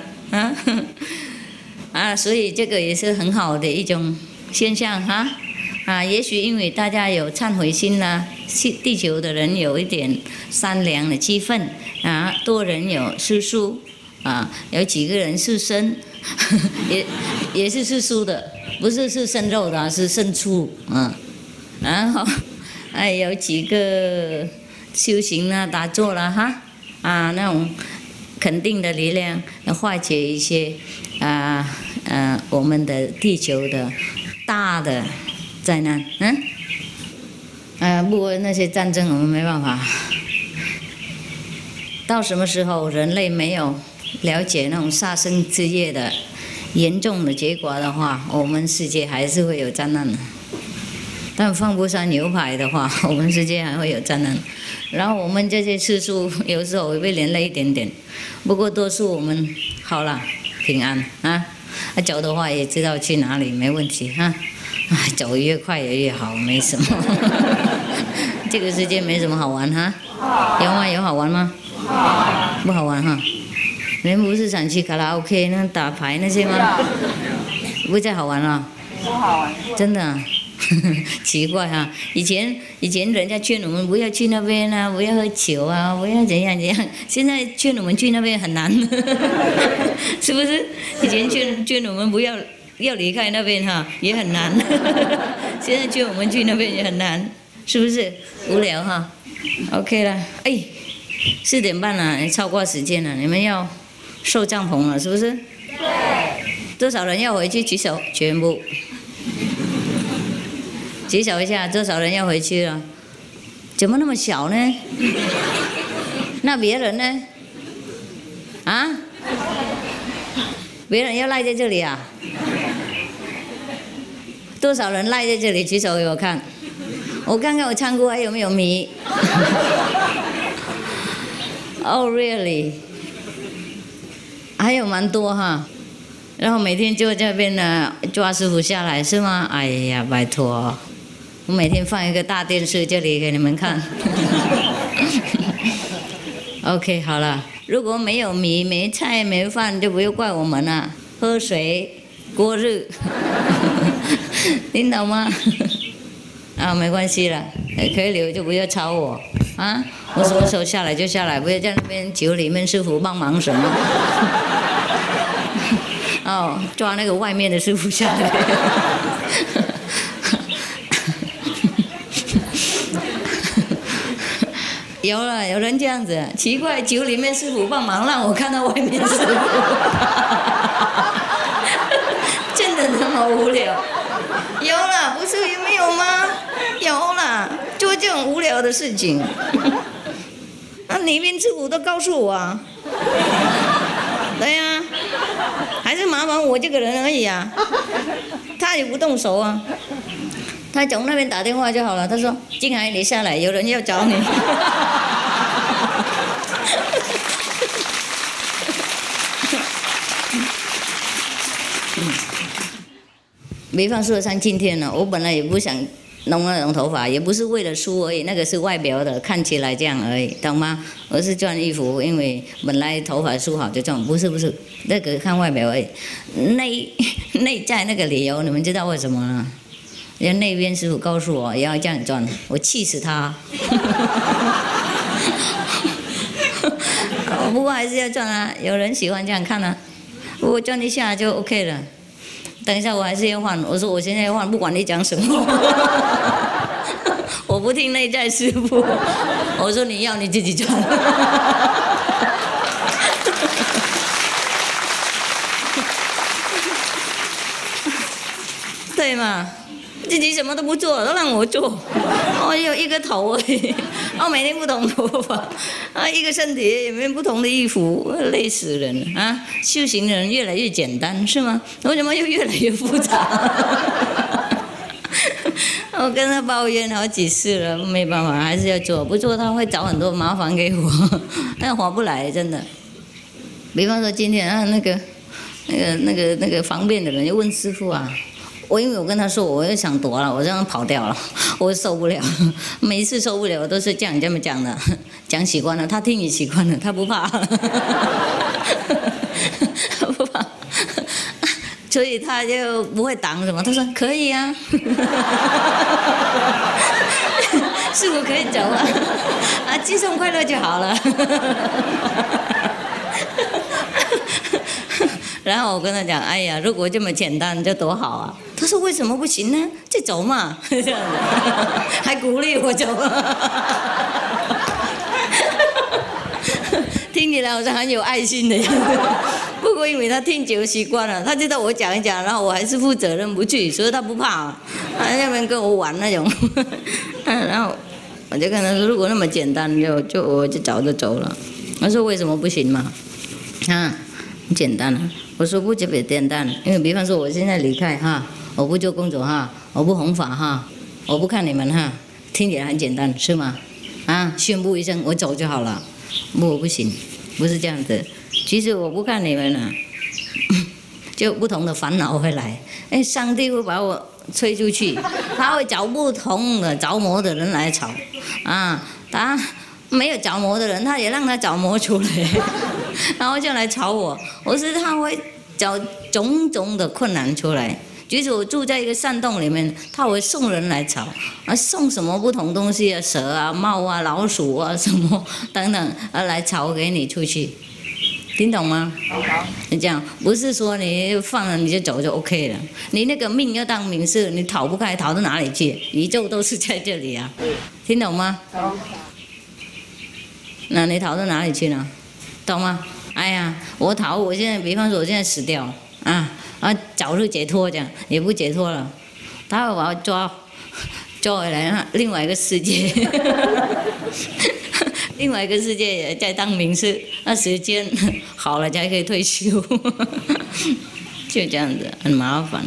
所以这个也是很好的一种现象也许因为大家有忏悔心啦，地球的人有一点善良的气氛多人有吃素有几个人是生，也是吃素的，不是生肉的，是生素然后有几个修行打坐了那种肯定的力量，化解一些我们的地球的大的灾难不过那些战争我们没办法。到什么时候人类没有了解那种杀生之业的严重的结果的话，我们世界还是会有灾难的。 但放不上牛排的话，我们世界还会有灾难。然后我们这些吃素有时候会连累一点点，不过多数我们好了，平安啊。走的话也知道去哪里，没问题哈。走越快也越好，没什么。这个世界没什么好玩哈，有吗？有好玩吗？不好玩哈。你们不是想去卡拉 OK 那打牌那些吗？不再好玩了。不好玩。真的、啊。奇怪哈、以前人家劝我们不要去那边啊，不要喝酒啊，不要怎样怎样。现在劝我们去那边很难，是不是？以前劝我们不要离开那边哈，也很难。现在劝我们去那边也很难，是不是？无聊哈。OK 了，哎，4点半了，超过时间了，你们要收帐篷了，是不是？对。多少人要回去举手？全部。举手一下，多少人要回去了？怎么那么小呢？那别人呢？啊？别人要赖在这里啊？多少人赖在这里？举手给我看。我看看我仓库还有没有米。Oh really？ 还有蛮多哈。然后每天就在这边呢抓师傅下来是吗？哎呀，拜托。我每天放一个大电视这里给你们看。OK， 好了，如果没有米、没菜、没饭，就不用怪我们了。喝水过日，听懂吗？啊，没关系了，可以留就不要吵我啊！我什么时候下来就下来，不要在那边酒里面师傅帮忙什么。哦，抓那个外面的师傅下来。有了，有人这样子，奇怪，酒里面师傅帮忙，让我看到外面师傅，真的那么无聊。有了，不是有没有吗？有了，做这种无聊的事情，那里面师傅都告诉我啊。对呀、还是麻烦我这个人而已啊，他也不动手啊。他从那边打电话就好了。他说：“静海，你下来，有人要找你。”比方说像今天呢，我本来也不想弄那种头发，也不是为了梳而已，那个是外表的，看起来这样而已，懂吗？我是穿衣服，因为本来头发梳好就这样，不是，那个看外表而已。内在那个理由，你们知道为什么呢？人家那边师傅告诉我也要这样转，我气死他。不过还是要转啊，有人喜欢这样看啊，我转一下就 OK 了。等一下我还是要换，我说我现在要换，不管你讲什么，我不听内在师傅，我说你要你自己转。对嘛？自己什么都不做，都让我做。我有一个头而已，我每天不同头发，啊，一个身体也没不同的衣服，累死人了啊！修行的人越来越简单，是吗？为什么又越来越复杂？我跟他抱怨好几次了，没办法，还是要做，不做他会找很多麻烦给我，那划不来，真的。比方说今天啊，那个方便的人就问师父啊。因为我跟他说，我又想躲了，我这样跑掉了，我受不了，每一次受不了我都是这么讲的，讲习惯了，他听也习惯了，他不怕，不怕，所以他就不会挡什么，他说可以啊，师父可以走啊，啊，寄送快乐就好了。然后我跟他讲，哎呀，如果这么简单就多好啊！他说为什么不行呢？就走嘛，这样子，还鼓励我走。听起来好像很有爱心的样子。不过因为他听久习惯了，他知道我讲一讲，然后我还是负责任不去，所以他不怕，他那边跟我玩那种。然后我就跟他说，如果那么简单，我就早就走了。他说为什么不行嘛？啊，很简单啊。我说不特别简单，因为比方说我现在离开哈，我不做工作哈，我不弘法哈， 我不看你们哈，听起来很简单是吗？啊，宣布一声我走就好了，不行，不是这样子。其实我不看你们了，就不同的烦恼会来。哎，上帝会把我吹出去，他会找不同的着魔的人来吵，啊，他没有着魔的人，他也让他着魔出来，然后就来吵我。我是他会找种种的困难出来。即使我住在一个山洞里面，他会送人来吵，送什么不同东西啊，蛇啊、猫啊、老鼠啊什么等等，来吵给你出去，听懂吗？你这样不是说你放了你就走就 OK 了，你那个命要当明示，你逃不开，逃到哪里去？宇宙都是在这里啊，听懂吗？那你逃到哪里去呢？懂吗？哎呀，我逃，我现在比方说我现在死掉啊。早日解脱，这样也不解脱了，他会把我抓回来另外一个世界，另外一个世界也在当明示，那时间好了才可以退休，就这样子，很麻烦，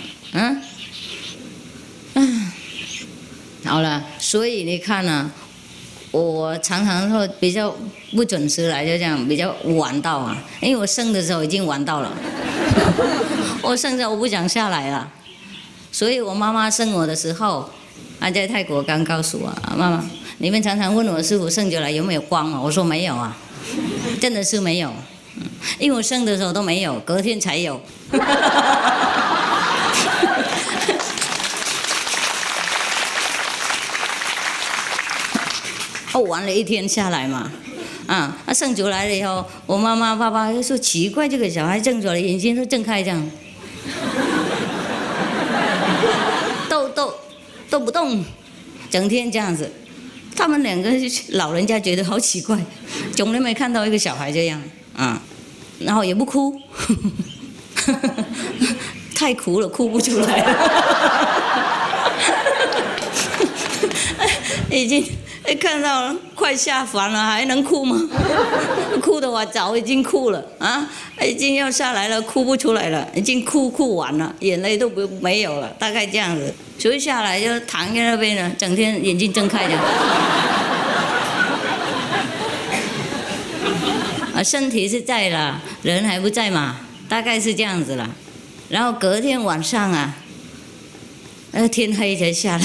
好了，所以你看啊，我常常说比较不准时来，就这样比较晚到啊，因为我生的时候已经晚到了。我生着我不想下来了，所以我妈妈生我的时候，在泰国刚告诉我，妈妈，你们常常问我师父生出来有没有光啊？我说没有啊，真的是没有，因为我生的时候都没有，隔天才有。玩了一天下来嘛。他生出来了以后，我妈妈爸爸就说奇怪，这个小孩生出来眼睛都睁开这样，都不动，整天这样子。他们两个老人家觉得好奇怪，从来没看到一个小孩这样然后也不哭，太苦了，哭不出来了，已经。看到了，快下凡了，还能哭吗？哭的我早已经哭了已经要下来了，哭不出来了，已经哭完了，眼泪都没有了，大概这样子。所以下来就躺在那边了，整天眼睛睁开着，身体是在了，人还不在嘛，大概是这样子了。然后隔天晚上天黑才下来。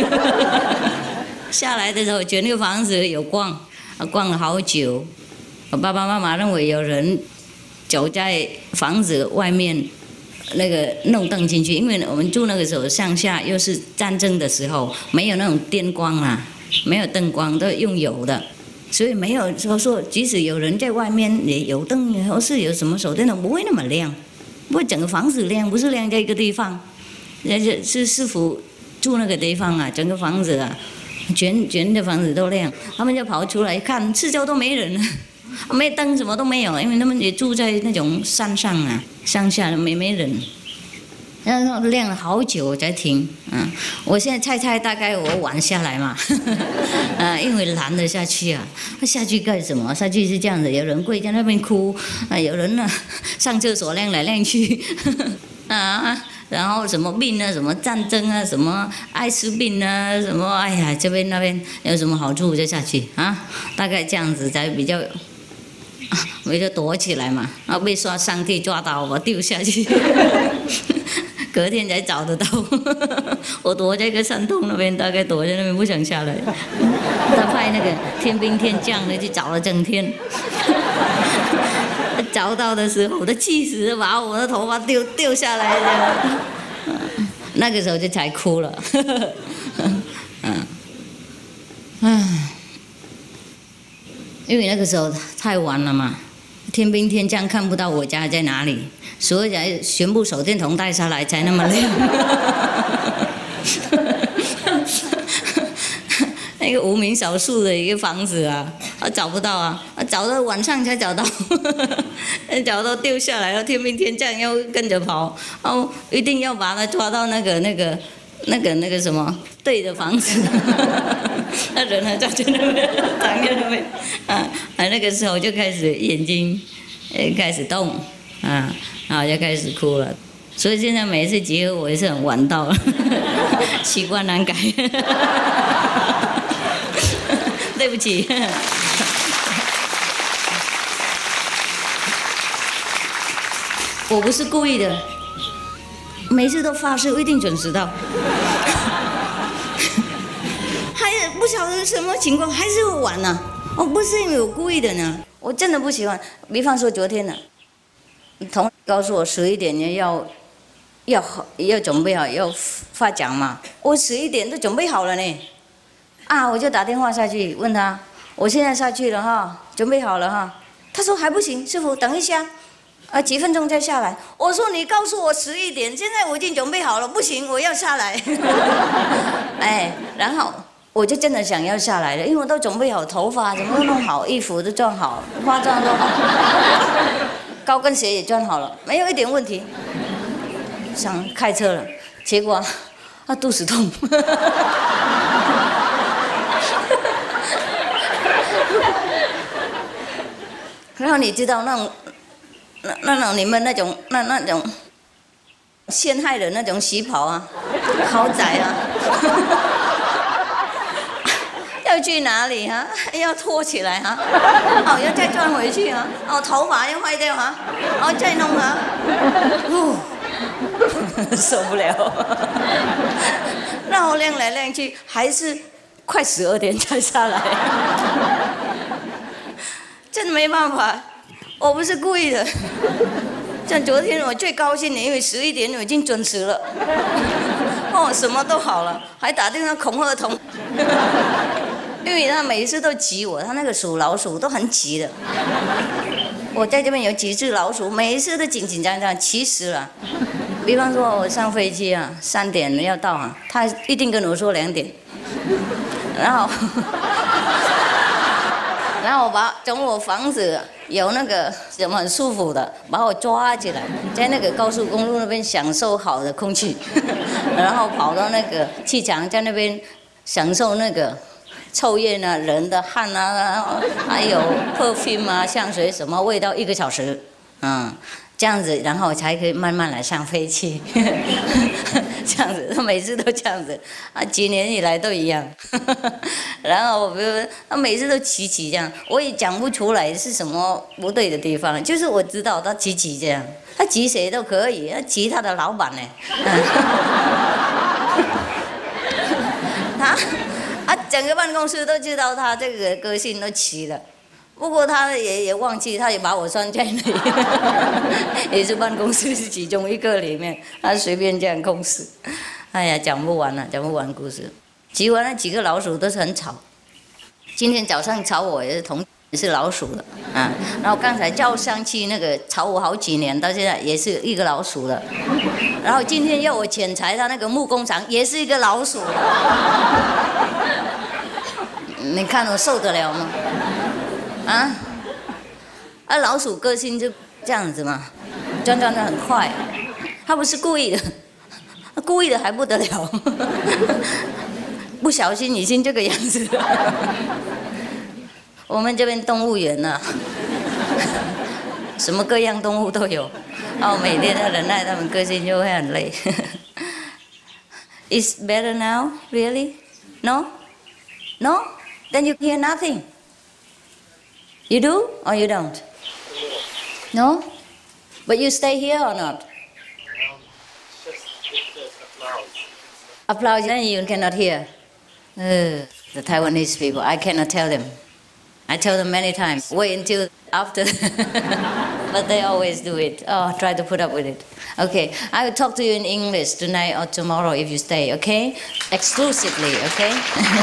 下来的时候，全个房子有光，逛了好久。我爸爸妈妈认为有人走在房子外面，那个弄灯进去，因为我们住那个时候上下又是战争的时候，没有那种电光啦，没有灯光，都用油的，所以没有说即使有人在外面也有灯，或是有什么手电筒，不会那么亮，不会整个房子亮，不是亮在一个地方，是师父住那个地方整个房子全的房子都亮，他们就跑出来看，四周都没人了，没灯，什么都没有，因为他们也住在那种山上乡下没人，然后亮了好久才停我现在猜大概我晚下来嘛，因为懒得下去下去干什么？下去是这样子，有人跪在那边哭有人上厕所亮来亮去然后什么病什么战争什么艾滋病什么哎呀这边那边有什么好处就下去大概这样子才比较躲起来嘛，然后被上帝抓到我丢下去，隔天才找得到。我躲在一个山洞那边，大概躲在那边不想下来。他派那个天兵天将的去找了整天。找到的时候，我都气死了，把我的头发丢下来了。那个时候就才哭了。因为那个时候太晚了嘛，天兵天将看不到我家在哪里，所以才全部手电筒带下来才那么亮。那个无名少数的一个房子找不到找到晚上才找到，找到丢下来了，天兵天将要跟着跑，一定要把他抓到那个什么对的房子，那人还在那边躺在那边那个时候就开始眼睛开始动然后就开始哭了。 所以现在每一次集合我也是很晚到，习惯难改。对不起。我不是故意的，每次都发誓我一定准时到。还是不晓得什么情况，还是会晚呢。哦，不是因为我故意的呢，我真的不喜欢。比方说昨天呢，同事告诉我11点要准备好要发奖嘛，我11点都准备好了呢。啊，我就打电话下去问他，我现在下去了哈，准备好了哈。他说还不行，师父等一下，几分钟再下来。我说你告诉我11点，现在我已经准备好了，不行，我要下来。哎，然后我就真的想要下来了，因为我都准备好头发，什么都弄好，衣服都装好，化妆都好，高跟鞋也装好了，没有一点问题。想开车了，结果他肚子痛。然后你知道那种你们那种陷害的那种旗袍啊，豪宅啊，要去哪里啊？要拖起来啊，哦，要再装回去啊，哦，头发要坏掉啊，哦，再弄啊，受不了。然后晾来晾去，还是快12点才下来。真的没办法，我不是故意的。像昨天我最高兴的，因为11点我已经准时了，哦，什么都好了，还打电话恐吓同，因为他每一次都挤我，他那个属老鼠都很急的。我在这边有几只老鼠，每一次都紧紧张张，气死了。比方说我上飞机啊，3点要到啊，他一定跟我说2点，然后我从我房子有那个什么很舒服的，把我抓起来，在那个高速公路那边享受好的空气，然后跑到那个气场，在那边享受那个臭液啊、人的汗啊，还有 perfume 啊、香水什么味道，1个小时，这样子，然后才可以慢慢来上飞机。这样子，他每次都这样子，几年以来都一样。然后他每次都急这样，我也讲不出来是什么不对的地方，就是我知道他急这样，他急谁都可以，他急他的老板呢。整个办公室都知道他这个个性都急了。不过他也忘记，他也把我算在内，也是办公室其中一个里面，他随便这样公事。哎呀，讲不完了，讲不完故事。挤完了几个老鼠都是很吵。今天早上吵我也是老鼠了啊，然后刚才叫上去那个吵我好几年，到现在也是1个老鼠了。然后今天要我剪裁他那个木工厂，也是1个老鼠了。你看我受得了吗？老鼠个性就这样子嘛，转得很快，他不是故意的，故意的还不得了，不小心已经这个样子了。我们这边动物园啊，什么各样动物都有，每天要忍耐他们个性就会很累。Is better now, really? No? No? Then you hear nothing. You do or you don't? No? But you stay here or not? Just applause. Applause, then you cannot hear. The Taiwanese people, I cannot tell them. I tell them many times, wait until after. But they always do it. Oh, try to put up with it. Okay, I will talk to you in English tonight or tomorrow if you stay, okay? Exclusively, okay?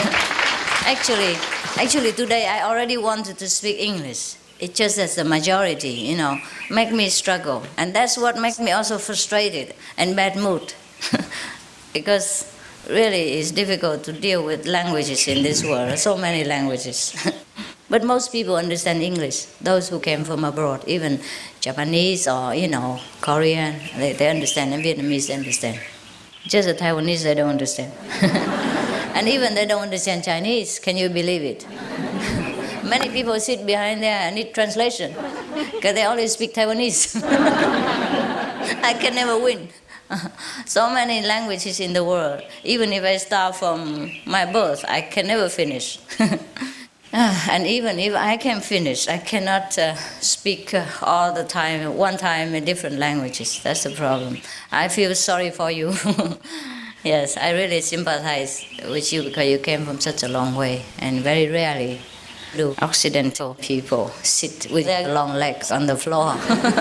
Actually, today I already wanted to speak English. It's just that the majority, make me struggle. And that's what makes me also frustrated and bad mood. Because really it's difficult to deal with languages in this world, so many languages. But most people understand English, those who came from abroad, even Japanese or, Korean, they understand, and Vietnamese understand. Just the Taiwanese, they don't understand. And even they don't understand Chinese, can you believe it? Many people sit behind there and need translation, because they only speak Taiwanese. I can never win. So many languages in the world. Even if I start from my birth, I can never finish. And even if I can finish, I cannot speak all the time, one time in different languages. That's the problem. I feel sorry for you. Yes, I really sympathize with you because you came from such a long way, and very rarely do Occidental people sit with their long legs on the floor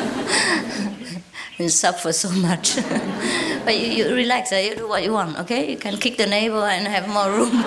and suffer so much. But you relax, you do what you want, okay? You can kick the neighbor and have more room.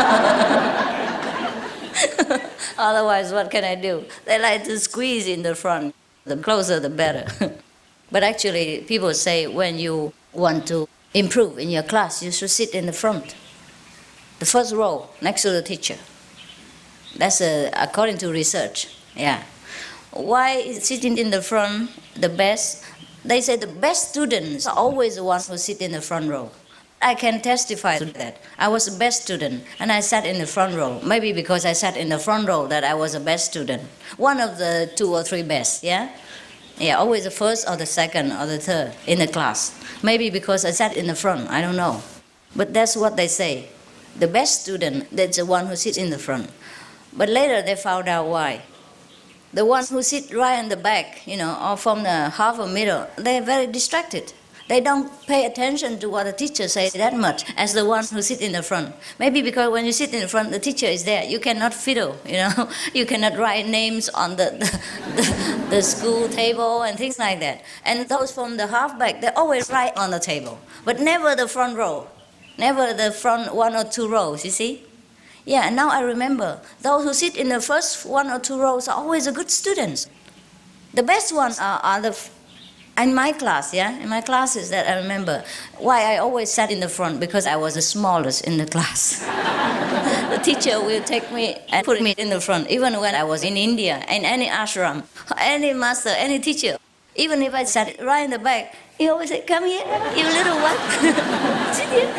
Otherwise, what can I do? They like to squeeze in the front. The closer, the better. But actually, people say when you want to improve in your class, you should sit in the front. The first row, next to the teacher. That's according to research. Yeah. Why is sitting in the front the best? They say the best students are always the ones who sit in the front row. I can testify to that. I was the best student, and I sat in the front row. Maybe because I sat in the front row that I was the best student. One of the 2 or 3 best, yeah? Yeah, always the first or the second or the third in the class. Maybe because I sat in the front, I don't know. But that's what they say. The best student, that's the one who sits in the front. But later they found out why. The ones who sit right in the back, or from the half or middle, they're very distracted. They don't pay attention to what the teacher says that much as the ones who sit in the front. Maybe because when you sit in the front, the teacher is there. You cannot fiddle, You cannot write names on the school table and things like that. And those from the half back, they always write on the table. But never the front row. Never the front 1 or 2 rows, you see? Yeah, and now I remember, those who sit in the first 1 or 2 rows are always the good students. The best ones are in my class, yeah? In my classes that I remember. Why I always sat in the front? Because I was the smallest in the class. The teacher will take me and put me in the front. Even when I was in India, in any ashram, any master, any teacher, even if I sat right in the back, he always said, "Come here, you little one." Sit here.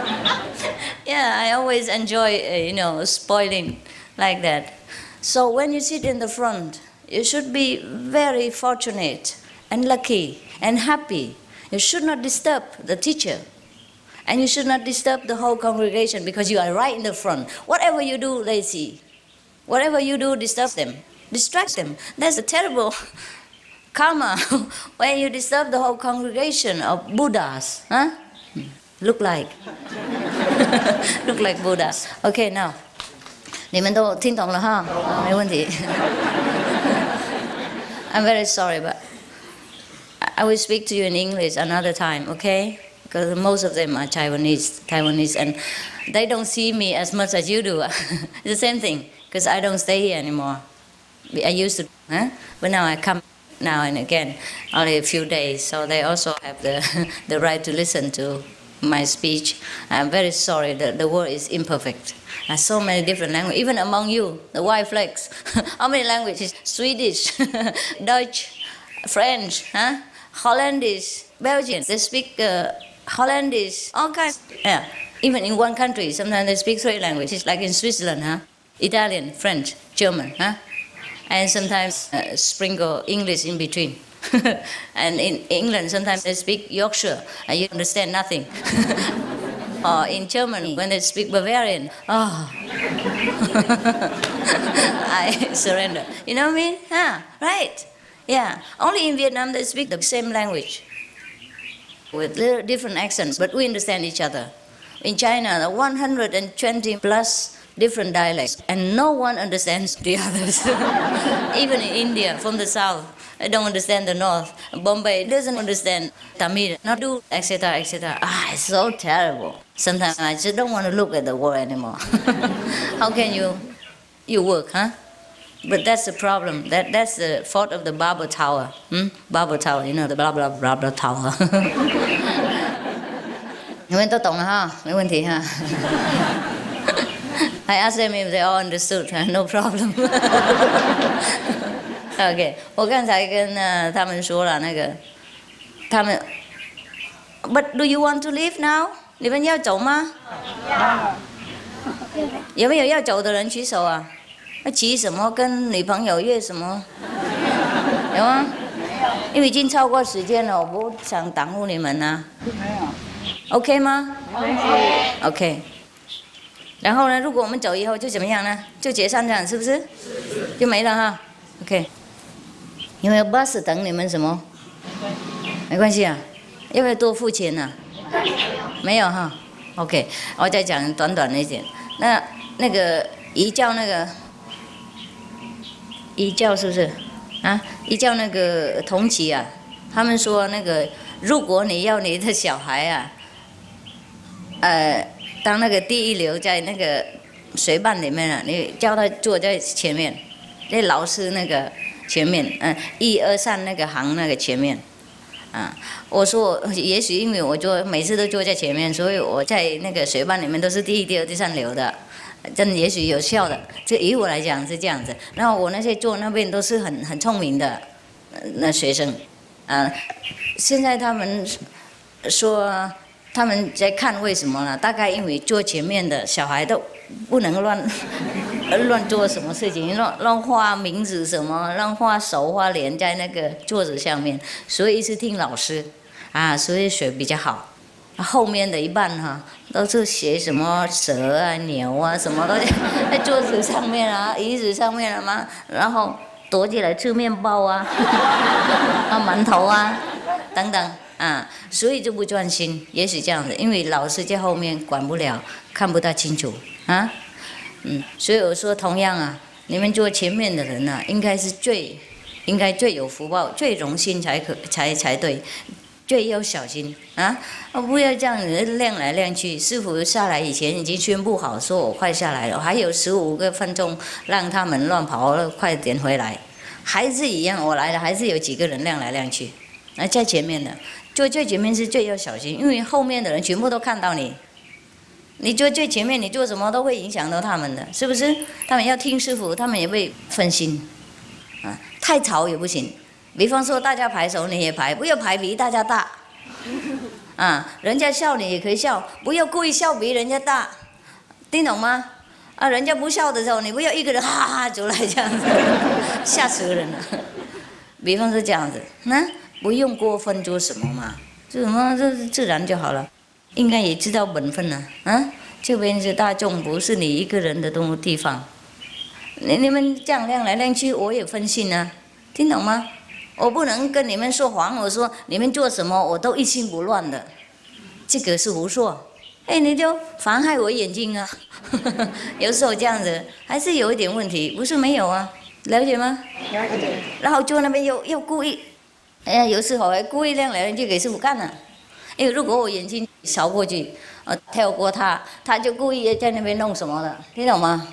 Yeah, I always enjoy, spoiling like that. So when you sit in the front, you should be very fortunate and lucky and happy. You should not disturb the teacher. And you should not disturb the whole congregation because you are right in the front. Whatever you do, they see. Whatever you do, disturb them. Distract them. That's a terrible karma when you disturb the whole congregation of Buddhas. Huh? Look like. Look like Buddhas. Okay, now. 你们都听懂了哈？没问题。I'm very sorry, but I will speak to you in English another time, okay? Because most of them are Taiwanese, and they don't see me as much as you do. It's the same thing, because I don't stay here anymore. I used to, but now I come now and again, only a few days, so they also have the right to listen to my speech. I'm very sorry that the word is imperfect. There's so many different languages, even among you, the white flags. How many languages? Swedish, Dutch, French, Hollandish, Belgian. They speak Hollandish, all kinds. Yeah. Even in one country, sometimes they speak 3 languages, like in Switzerland, Italian, French, German, and sometimes sprinkle English in between. And in England, sometimes they speak Yorkshire, and you understand nothing. Or in Germany, when they speak Bavarian, I surrender. You know what I mean? Right. Yeah. Only in Vietnam they speak the same language with little different accents, but we understand each other. In China, there are 120 plus different dialects, and no one understands the others. Even in India, from the south, I don't understand the north. Bombay doesn't understand Tamil, not do, etc., etc. It's so terrible. Sometimes I just don't want to look at the world anymore. How can you work, But that's the problem. That's the fault of the Babel Tower. Babel Tower, the blah blah blah blah tower. 你们都懂了哈，没问题哈。I asked them if they all understood. No problem. Okay， 我刚才跟他们说了他们 But do you want to leave now？ 你们要走吗？要。有没有要走的人举手啊？急什么？跟女朋友约什么？有吗？没有。 因为已经超过时间了，我不想耽误你们啊。OK 吗 ？OK。然后呢，如果我们走以后就怎么样呢？就解散这样，是不是？就没了哈。OK。有没有 bus 等你们什么？没关系啊。要不要多付钱呢？没有哈。OK， 我再讲短短的一点。那个遗教遗教是不是？啊，遗教那个同期啊，他们说那个，如果你要你的小孩啊，当那个第一流在那个水班里面啊，你叫他坐在前面，那老师那个前面，1、2、3那个行那个前面。我说也许因为我每次都坐在前面，所以我在那个水班里面都是第1、第2、第3流的，真的也许有效的。这以我来讲是这样子。然后我那些坐那边都是很聪明的那学生，现在他们说他们在看为什么呢？大概因为坐前面的小孩都不能乱做什么事情，乱画名字什么，乱画手画脸在那个桌子上面，所以是听老师所以学比较好。后面的一半都是写什么蛇啊、牛啊，什么都在桌子上面椅子上面嘛，然后躲起来吃面包馒头等等所以就不专心，也许这样子，因为老师在后面管不了，看不大清楚所以我说同样你们做前面的人应该是最有福报、最荣幸才对，最要小心不要这样子亮来亮去。师父下来以前已经宣布好，说我快下来了，还有15分钟让他们乱跑了，快点回来。还是一样，我来了还是有几个人亮来亮去。在前面的坐最前面是最要小心，因为后面的人全部都看到你。你坐最前面，你做什么都会影响到他们的，是不是？他们要听师父，他们也会分心太吵也不行。比方说大家排手你也排，不要排比大家大人家笑你也可以笑，不要故意笑比人家大，听懂吗？人家不笑的时候，你不要一个人哈哈走来这样子，吓死人了。比方说这样子，不用过分做什么嘛，这自然就好了。应该也知道本分这边是大众，不是你一个人的地方。你们这样亮来亮去，我也分心听懂吗？我不能跟你们说谎，我说你们做什么我都一心不乱的，这个是胡说。你就妨害我眼睛有时候这样子还是有一点问题，不是没有了解吗？了解。然后坐那边又故意，有时候还故意亮来亮去给师父看因为如果我眼睛扫过去，跳过他就故意在那边弄什么了，听懂吗？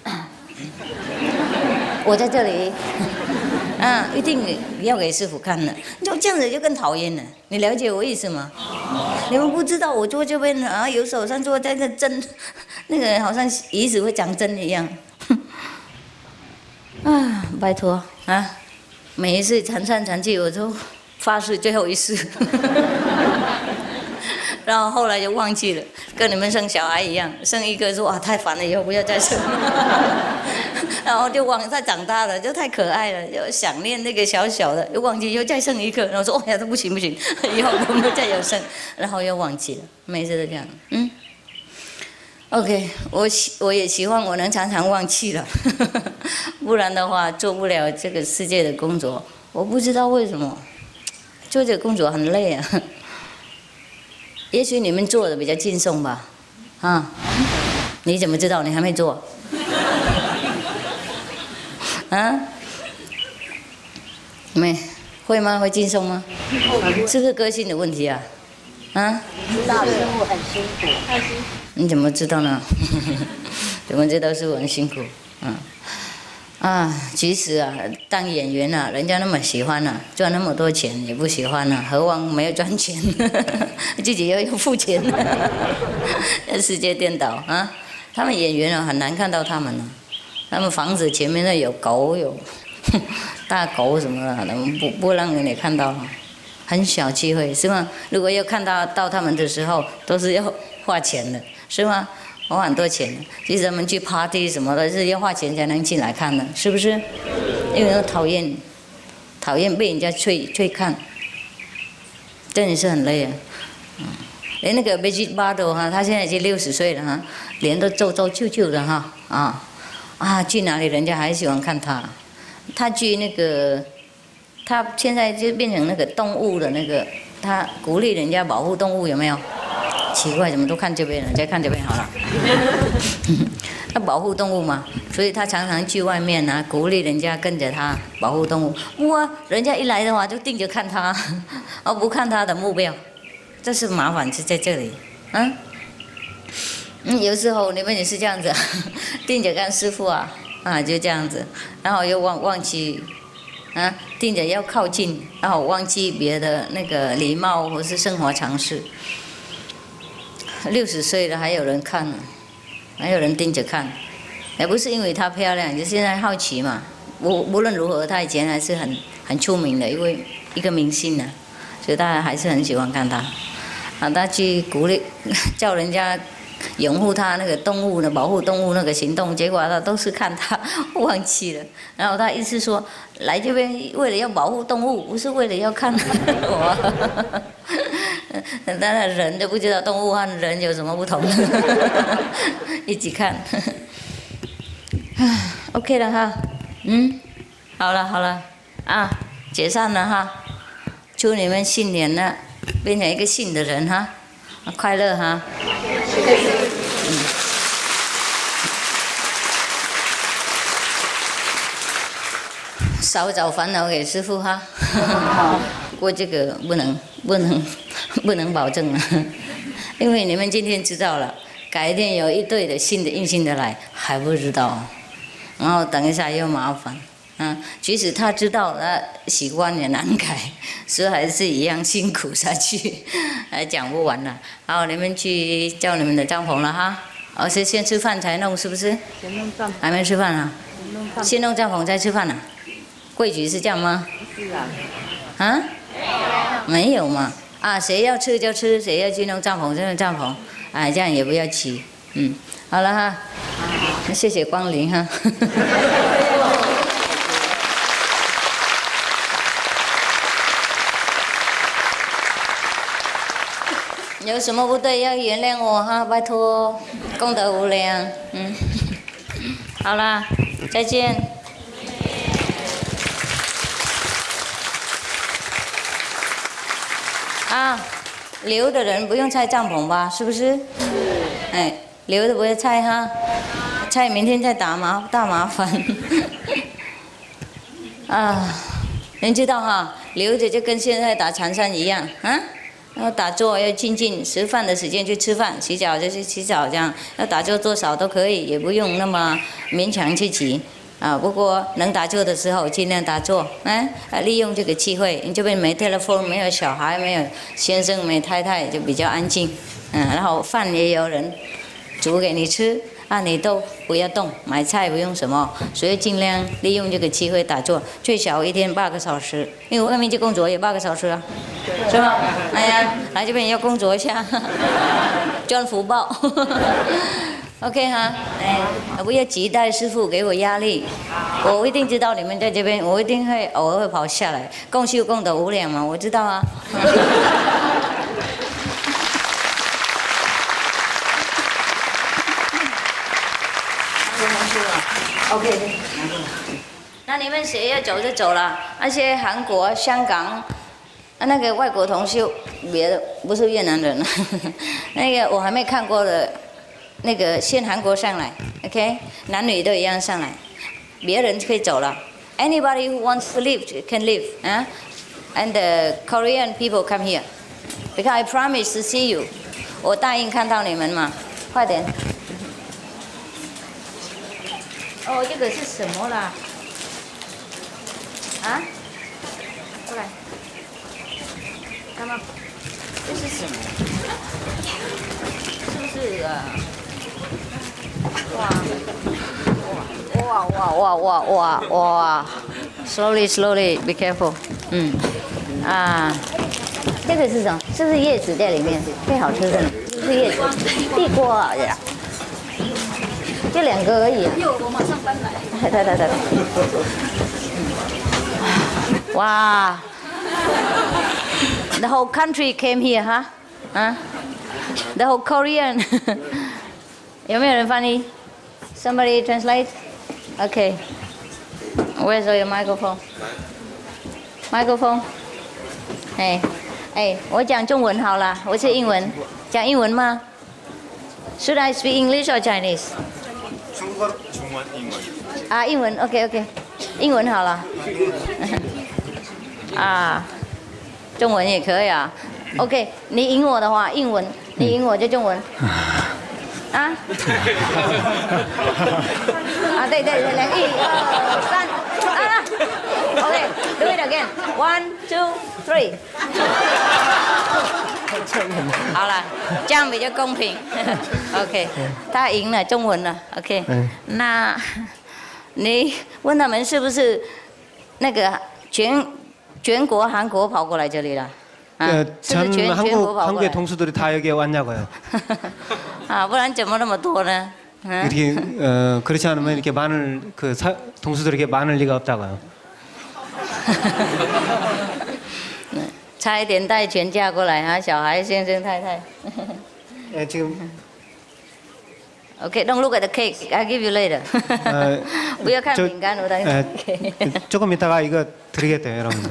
我在这里，一定要给师父看的，就这样子就更讨厌了。你了解我意思吗？你们不知道我坐这边有手上坐在那针，那个好像椅子会长针一样。拜托每一次禅上禅去，我都发誓最后一次。然后后来就忘记了，跟你们生小孩一样，生一个说太烦了，以后不要再生了。然后就再长大了，就太可爱了，就想念那个小小的，又忘记又再生一个，然后说这不行，以后不能再有生，然后又忘记了，每次都这样。OK， 我也希望我能常常忘记了，不然的话做不了这个世界的工作。我不知道为什么做这个工作很累也许你们做的比较轻松吧，你怎么知道？你还没做？没会吗？会轻松吗？是不是个性的问题知道师父很辛苦。 你怎么知道呢？怎么知道师父很辛苦？其实当演员人家那么喜欢赚那么多钱也不喜欢何况没有赚钱，自己又付钱，世界颠倒他们演员很难看到他们他们房子前面有狗有大狗什么的，他们不让人家看到很小机会是吗？如果要看到他们的时候，都是要花钱的，是吗？花很多钱，其实他们去 party 什么的是要花钱才能进来看的，是不是？因为讨厌讨厌被人家吹看，真的是很累啊。连那个 Bridget Bardot 哈，他现在已经60岁了哈，脸都皱皱旧旧的哈去哪里人家还喜欢看他。他去那个，他现在就变成那个动物的那个，他鼓励人家保护动物，有没有？奇怪，怎么都看这边了？再看这边好了。他保护动物嘛，所以他常常去外面啊，鼓励人家跟着他保护动物。哇，人家一来的话就盯着看他，而不看他的目标。这是麻烦是在这里，有时候你们也是这样子，盯着看师父就这样子，然后又忘记，盯着要靠近，然后忘记别的那个礼貌或是生活常识。60岁了还有人看呢，还有人盯着看，也不是因为她漂亮，就现在好奇嘛。无论如何，她以前还是很出名的一个明星呢，所以大家还是很喜欢看她。他去鼓励叫人家拥护他那个动物的保护动物那个行动，结果他都是看他忘记了。然后他一直说来这边为了要保护动物，不是为了要看我。当然人都不知道动物和人有什么不同，一起看。OK 了哈，好了解散了哈，祝你们新年了。变成一个信的人哈，快乐哈。少找烦恼给师父哈。不过这个不能保证了，因为你们今天知道了，改天有一对的新的硬性的来还不知道，然后等一下又麻烦。即使他知道，习惯也难改，所以还是一样辛苦下去，还讲不完了。好，你们去叫你们的帐篷了哈。是先吃饭才弄，是不是？ 先弄帐篷。 还没吃饭啊？先弄帐篷再吃饭啊？规矩是这样吗？ 是啊。 没有嘛。谁要吃就吃，谁要去弄帐篷就弄帐篷。这样也不要急。好了哈。谢谢光临哈。有什么不对要原谅我哈，拜托，功德无量。好啦，再见。留的人不用拆帐篷吧？是不是？留的不要拆哈，拆明天再大麻烦。您知道哈，留着就跟现在打禅三一样然后打坐要静静，吃饭的时间去吃饭，洗澡就去洗澡，这样要打坐多少都可以，也不用那么勉强自己不过能打坐的时候尽量打坐利用这个机会，你这边没 telephone， 没有小孩，没有先生，没太太，就比较安静然后饭也有人煮给你吃你都不要动，买菜不用什么，所以尽量利用这个机会打坐，最少一天8个小时，因为外面去工作也8个小时是吧？来这边也要工作一下，赚福报。OK 哈，不要期待师父给我压力，我一定知道你们在这边，我一定会偶尔会跑下来，共修功德无量嘛，我知道啊。OK， 那你们谁要走就走了。那些韩国、香港，那个外国同修，别的不是越南人，那个我还没看过的，那个先韩国上来 ，OK， 男女都一样上来，别人可以走了。Anybody who wants to leave can leave, and the Korean people come here, because I promise to see you. 我答应看到你们嘛，快点。这个是什么啦？过来，干嘛？这是什么？是不是哇 ！Slowly, be careful。这个是什么？是不是叶子在里面？最好吃的，是不是叶子？地瓜呀。就2个而已我马上搬来。对。 Wow. The whole country came here, huh? Huh? The whole Korean. 有没有人翻译 Somebody translate? Okay. Where's your microphone? Microphone? 哎，我讲中文好了，我是英文，讲英文吗 ？Should I speak English or Chinese? 中文、英文。 啊，英文 ，OK， 英文好了。啊，中文也可以啊。OK， 你赢我的话，英文；你赢我就中文。啊？啊，对，来，1、2、3，啊 ，OK，do it again. 1, 2, 3。好了，这样比较公平。OK， 他赢了，中文了。OK， 那你问他们是不是那个全国韩国跑过来这里了？ 전 한국의 동수들이 다 여기에 왔냐고요. 아, 不然怎么那么多呢? 이렇게 그렇지 않으면 이렇게 많을 동수들에게 많을 리가 없다고요. 差一点带全家过来啊，小孩、先生、太太。 네, 지금. Okay, don't look at the cake. I'll give you later. 不要看饼干，我等一下。 조금 이따가 이거 드리겠대요, 여러분들.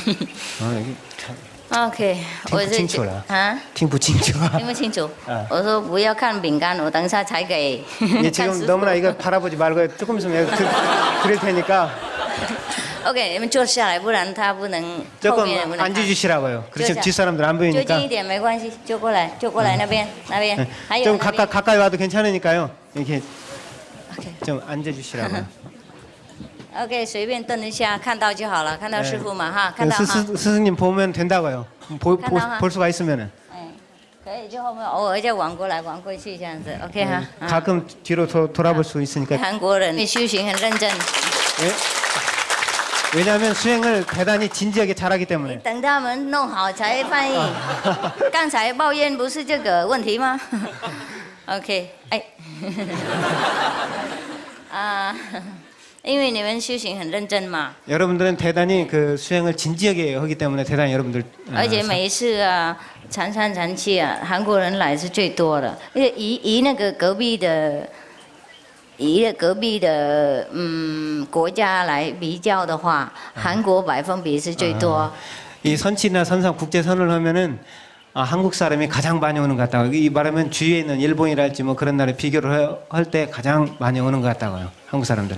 OK， 听不清楚了啊？ 听不清楚。 听不清楚。我说不要看饼干，我等一下才给。 지금 너무나 이거 바라보지 말고 조금 있으면 드릴 테니까. OK， 你们坐下来，不然他不能。 조금 앉아주시라고요. 그렇지 뒷사람들 안 보이니까. 就近一点没关系，就过来那边。还有。 좀 가까이 와도 괜찮으니까요. 이렇게 좀 앉아주시라고요. OK， 随便蹲一下，看到就好了，看到师傅嘛哈，看到哈。 스승님 보면 된다고요. 볼 수가 있으면은. 可以，就后面偶尔再往过来，往过去这样子 ，OK 哈。 가끔 뒤로 돌아볼 수 있으니까. 韩国人修行很认真。 왜냐하면 수행을 대단히 진지하게 잘하기 때문에. 等他们弄好才翻译。刚才抱怨不是这个问题吗 ？OK， 哎。啊。 因为你们修行很认真嘛。 여러분들은 대단히 그 수행을 진지하게 하기 때문에 대단히 여러분들. 而且每一次啊，禅三禅七啊，韩国人来是最多的。因为以那个隔壁的国家来比较的话，韩国百分比是最多。 이 선치나 선상 국제선을 하면은 한국 사람이 가장 많이 오는 것 같다고. 이 말하면 주위에 있는 일본이랄지 뭐 그런 나라에 비교를 할 때 가장 많이 오는 것 같다고요. 한국 사람들이.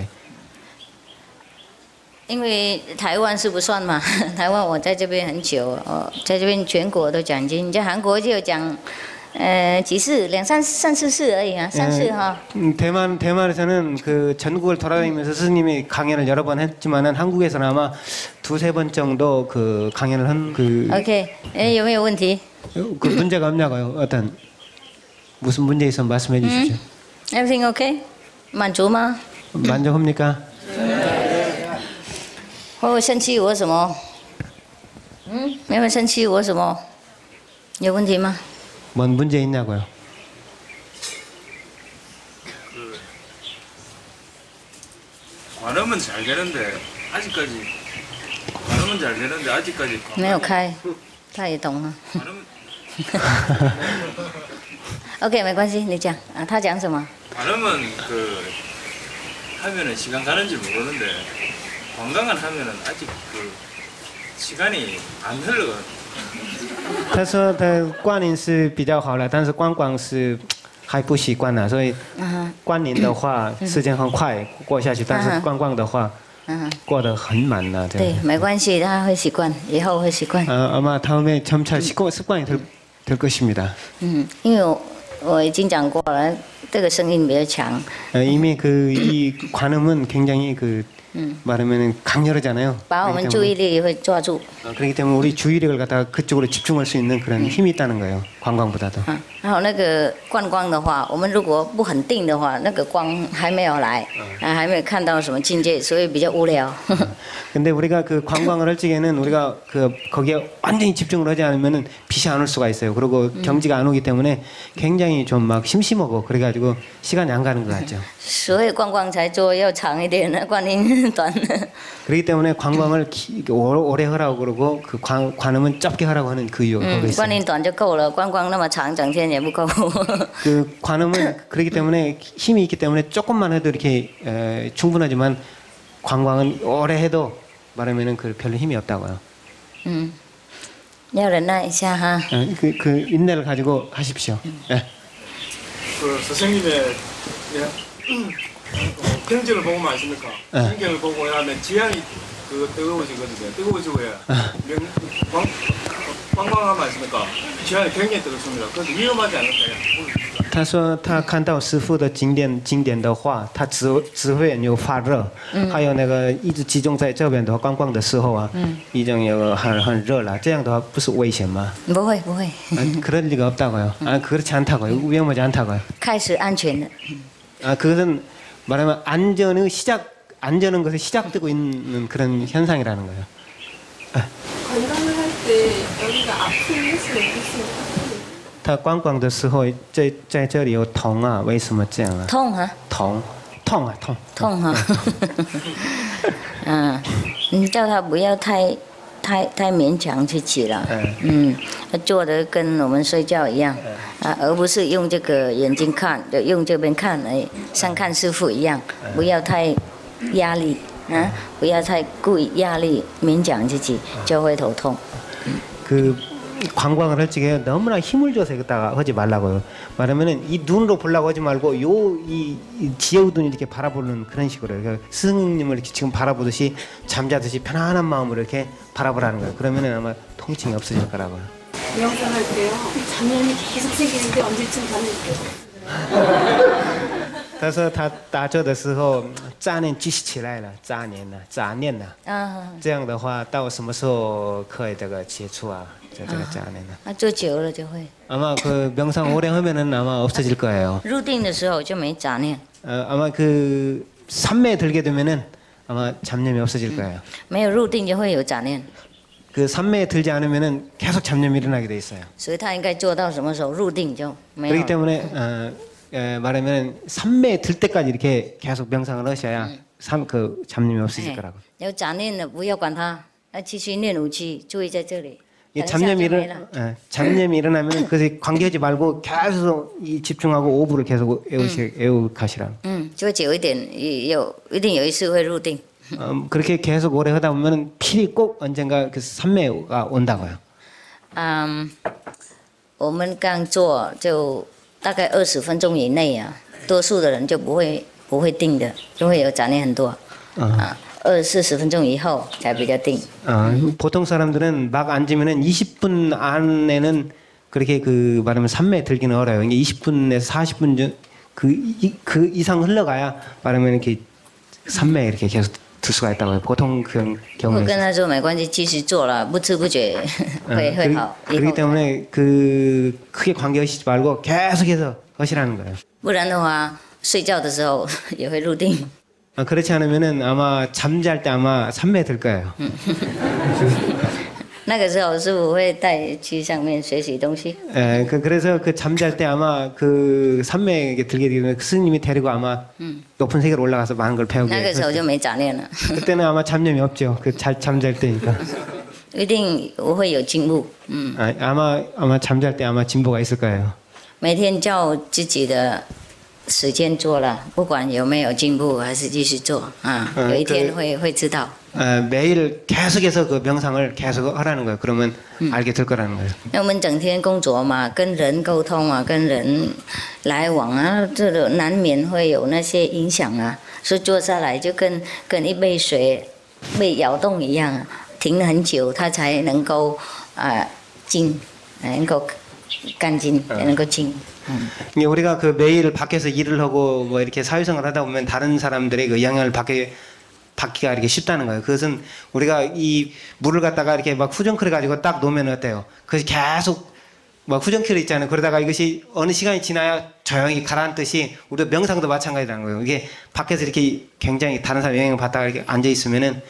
因为台湾是不算嘛，台湾我在这边很久，在这边全国都讲经，在韩国就讲，几世3、4世而已啊，3世哈。 대만에서는 그 전국을 돌아다니면서 스님이 강연을 여러 번 했지만은 한국에서는 아마 2, 3번 정도 그 강연을 한 그. OK， 有没有问题？ 그 문제가 없냐고요? 어떤 무슨 문제 있으면 말씀해 주시죠. Everything OK？ 满足吗？ 만족합니까? 会不会生气我什么？没有生气我什么？有问题吗？ 뭔 문제 있냐고요? 관음은 잘 되는데 아직까지 没有开，他也懂了。OK， 没关系，你讲啊，他讲什么？ 관음은 그 하면은 시간 가는지 모르는데 관광을 하면은 아직 그 시간이 안 흘러. 他说他观音是比较好了，但是观光是还不习惯了，所以观音的话时间很快过下去，但是观光的话过得很慢了。 对，没关系，他会习惯，以后会习惯。 아마 다음에 점차 습관이 될 것입니다. 因为我已经讲过了，这个声音比较强。 이미 그 이 관음은 굉장히 그 말하면 강렬하잖아요. 把我们注意力会抓住。 그렇기 때문에 우리 주의력을 갖다가 그쪽으로 집중할 수 있는 그런 힘이 있다는 거예요. 관광보다도. 然后那个观光的话，我们如果不很定的话，那个光还没有来，还没有看到什么境界，所以比较无聊。 근데 우리가 그 관광을 할 적에는 우리가 그 거기에 완전히 집중을 하지 않으면은 빛이 안 올 수가 있어요. 그리고 경지가 안 오기 때문에 굉장히 좀 막 심심하고 그래가지고 시간이 안 가는 것 같죠. 所以观光才做要长一点的，观音 관리는短. 그렇기 때문에 관광을 오래 하라고 그러고 그 관음은 짧게 하라고 하는 그 이유가 거기 있어요. 观念短就够了，观光那么长，整天也不够. 그 관음은 그렇기 때문에 힘이 있기 때문에 조금만 해도 이렇게 충분하지만 관광은 오래 해도 말하면은 그 별로 힘이 없다고요. 要忍耐一下哈. 그 인내를 가지고 하십시오. 네. 그 선생님의 경전을 보고 말씀니까 경전을 보고 하면 지향이 그 뜨거워지거든요. 뜨거워지고요. 관광하면 말씀니까 지향이 굉장히 뜨겁습니다. 그래서 위험하지 않을까요? 他说他看到师父的经典的话，他只会有发热，还有那个一直集中在这边的话，观光的时候啊，已经有很热了，这样的话不是危险吗？ 不会不会. 그럴 리가 없다고요. 그렇지 않다고요. 위험하지 않다고요. 开始安全了. 그것은 말하면 안전한 것이 시작되고 있는 그런 현상이라는 거예요. 관광을 할 때 여기가 아픈 모습이 있습니다. 他观光的时候，在这里有痛啊，为什么这样啊？ 痛啊？ 痛哈。你叫他不要太勉强去起了。他做的跟我们睡觉一样，而不是用这个眼睛看，就用这边看而已，像看师傅一样，不要太压力不要太故意压力，勉强自己就会头痛。 관광을 할 적에 너무나 힘을 줘서 여기다가 하지 말라고요. 말하면은 이 눈으로 보려고 하지 말고 이 지혜우둔이 이렇게 바라보는 그런 식으로 그러니까 스승님을 이렇게 지금 바라보듯이 잠자듯이 편안한 마음으로 이렇게 바라보라는 거예요. 그러면은 아마 통증이 없어질 거라고요. 명상할 때요. 장면이 계속 생기는데 언제쯤 가는데요? 他说他打坐的时候杂念积起来了，杂念了。这样的话到什么时候可以这个解除啊？ 这个杂念呢？ 做久了就会。 아마 그 명상 오래 하면은 아마 없어질 거예요. 入定的时候就没杂念。 아마 그 삼매에 들게 되면은 아마 잡념이 없어질 거예요. 没有入定就会有杂念。 그 삼매에 들지 않으면은 계속 잡념이 일어나게 돼 있어요. 所以他应该做到什么时候入定就没有。 그렇기 때문에 말하면 삼매에 들 때까지 이렇게 계속 명상을 하셔야 그 잡념이 없어질 거라고. 有杂念的不要管它，要继续念武器，注意在这里。 잡념이 일어나면 그것에 관계하지 말고 계속 집중하고 오브를 계속 애우가시라. 就久一点，一定有一次会入定。 그렇게 계속 오래 하다 보면 필히 꼭 언젠가 그 삼매가 온다고요. 我们刚做就大概20分钟以内啊，多数的人就不会定的，就会有杂念很多。40分钟以后才比较定。 보통 사람들은 막 앉으면은 20분 안에는 그렇게 그 말하면 삼매에 들기는 어려요. 이게 20분에서 40분 그 이상 흘러가야 말하면 이렇게 삼매에 이렇게 계속 들 수가 있다고요. 보통 그 경우에. 我跟他说没关系，继续做了，不知不觉会好。 그렇기 때문에 그 크게 관계하시지 말고 계속해서 하시라는 거예요. 不然的话，睡觉的时候也会入定。 그렇지 않으면은 아마 잠잘 때 아마 삼매에 들 거예요. 那个时候师父会带去上面学习东西。 그래서 그 잠잘 때 아마 그 삼매에 들게 되면 스님이 데리고 아마 높은 세계로 올라가서 많은 걸 배우게. 那个时候就没杂念了。 그때는 아마 잡념이 없죠. 그 잠잘 때니까. 一定我会有进步。 아마 잠잘 때 아마 진보가 있을 거예요. 每天照自己的时间做了，不管有没有进步，还是继续做啊。有一天会知道。 매일 계속해서 그 명상을 계속 하라는 거예요. 그러면 알게 될 거라는 거예요. 我们整天工作嘛，跟人沟通啊，跟人来往啊，这个难免会有那些影响啊。所以坐下来就跟一杯水被摇动一样啊，停了很久，它才能够静，能够干净，能够静。 우리가 그 매일 밖에서 일을 하고 뭐 이렇게 사회생활을 하다 보면 다른 사람들의 그 영향을 받기가 이렇게 쉽다는 거예요. 그것은 우리가 이 물을 갖다가 이렇게 막 후정크려 가지고 딱 놓으면 어때요? 그것이 계속 막 후정크려 있잖아요. 그러다가 이것이 어느 시간이 지나야 조용히 가라앉듯이 우리가 명상도 마찬가지라는 거예요. 이게 밖에서 이렇게 굉장히 다른 사람 영향을 받다가 이렇게 앉아 있으면은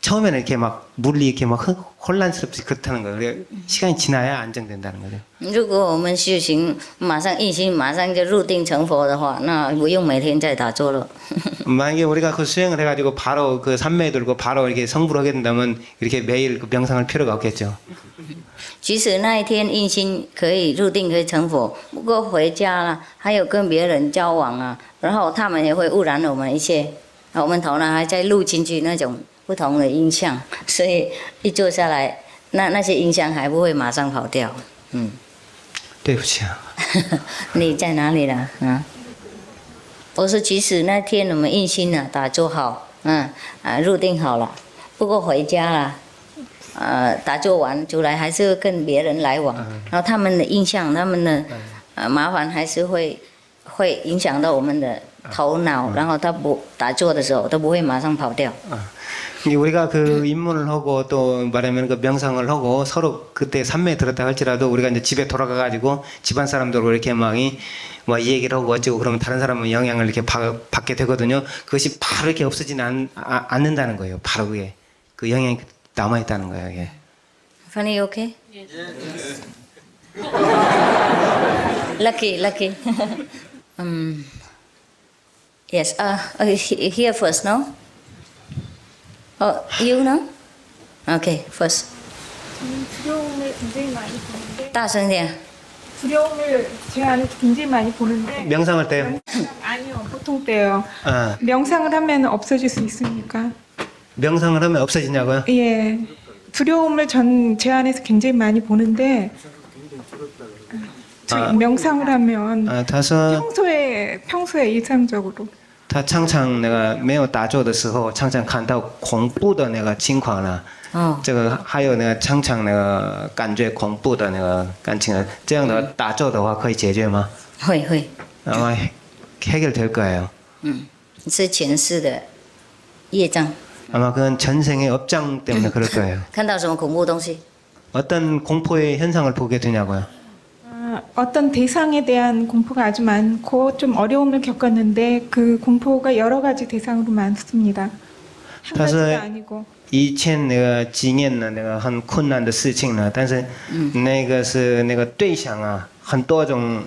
처음에는 이렇게 막 물리 이렇게 막 혼란스럽지 그렇다는 거예요. 시간이 지나야 안정된다는 거죠. 如果我们修行马上一心马上就入定成佛的话，那不用每天在打坐了。 만약에 우리가 그 수행을 해가지고 바로 그 삼昧들고 바로 이렇게 성불을 하게 된다면 이렇게 매일 그 명상할 필요가 없겠죠. 即使那一天一心可以入定可以成佛，不过回家了，还有跟别人交往啊，然后他们也会污染我们一切，我们头脑还在录进去那种不同的音像，所以一坐下来，那些音像还不会马上跑掉。 对不起啊。 你在哪里了啊？我说即使那天我们一心了，打坐好，入定好了，不过回家了。 打坐完出来还是跟别人来往，然后他们的印象、他们的麻烦还是会影响到我们的头脑，然后他不打坐的时候都不会马上跑掉。 우리가 그 입문을 하고 또 말하면 그 명상을 하고 서로 그때 삼매에 들었다 할지라도 우리가 이제 집에 돌아가 가지고 집안 사람들하고 이렇게 막 이 얘기를 하고 어쩌고 그러면 다른 사람은 영향을 이렇게 받게 되거든요. 그것이 바로 이렇게 없어지는 않는다는 거예요. 바로 그게 그 영향이 남아 있다는 거예요. 이게. Funny, okay? Lucky. Yes. Here first, no? Oh, you know? Okay, first. 두려움을 굉장히 많이 보는데 大声点. 두려움을 제 안에서 굉장히 많이 보는데 명상할 때요? 아니요, 보통 때요. 명상을 하면 없어질 수 있습니까? 명상을 하면 없어지냐고요? 예. 두려움을 제 안에서 굉장히 많이 보는데 명상을 하면 평소에 일상적으로 他常常那个没有打坐的时候，常常看到恐怖的那个情况呢。这个还有那个常常那个感觉恐怖的那个感情，这样的打坐的话可以解决吗？ 会。 아마 해결될 거예요. 是前世的业障。 아마 그건 전생의 업장 때문에 그럴 거예요. 看到什么恐怖东西? 어떤 공포의 현상을 보게 되냐고요? 어떤 대상에 대한 공포가 아주 많고 좀 어려움을 겪었는데 그 공포가 여러 가지 대상으로 많습니다. 한 가지가 아니고. 以前那个经验呢，那个很困难的事情呢，但是那个是那个对象啊，很多种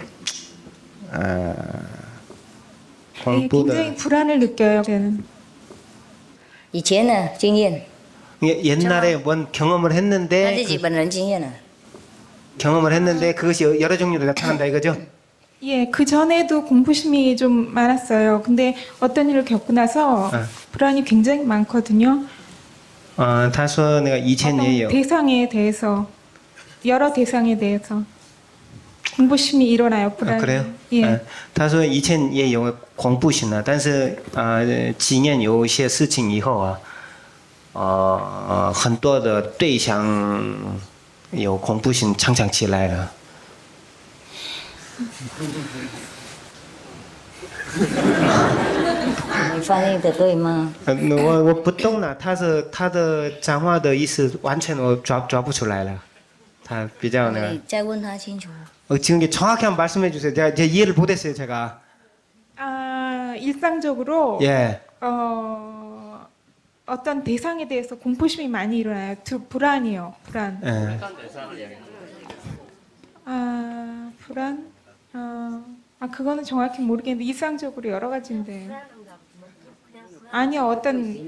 恐怖的。 굉장히 불안을 느껴요. 저는. 以前的经验. 옛날에 뭔 경험을 했는데. 自己本人经验啊. 경험을 했는데 그것이 여러 종류로 나타난다 이거죠? 예, 그 전에도 공포심이 좀 많았어요. 근데 어떤 일을 겪고 나서 불안이 굉장히 많거든요. 他说那个以前也有 대상에 대해서 여러 대상에 대해서 공포심이 일어나요. 불안. 그래요? 예. 他说以前也有恐怖心了，但是经验有一些事情以后啊，很多的对象有恐怖心常常起来了。 你翻译的对吗？ 我不懂了，他的讲话的意思完全我抓不出来了，他比较那个。 你再问他清楚。 지금 정확히 한번 말씀해 주세요. 제가 이해를 못했어요, 제가. 일상적으로 예. 어떤 대상에 대해서 공포심이 많이 일어나요. 불안이요. 불안. 예. 불안? 그거는 정확히 모르겠는데 일상적으로 여러 가지인데. 아니요, 어떤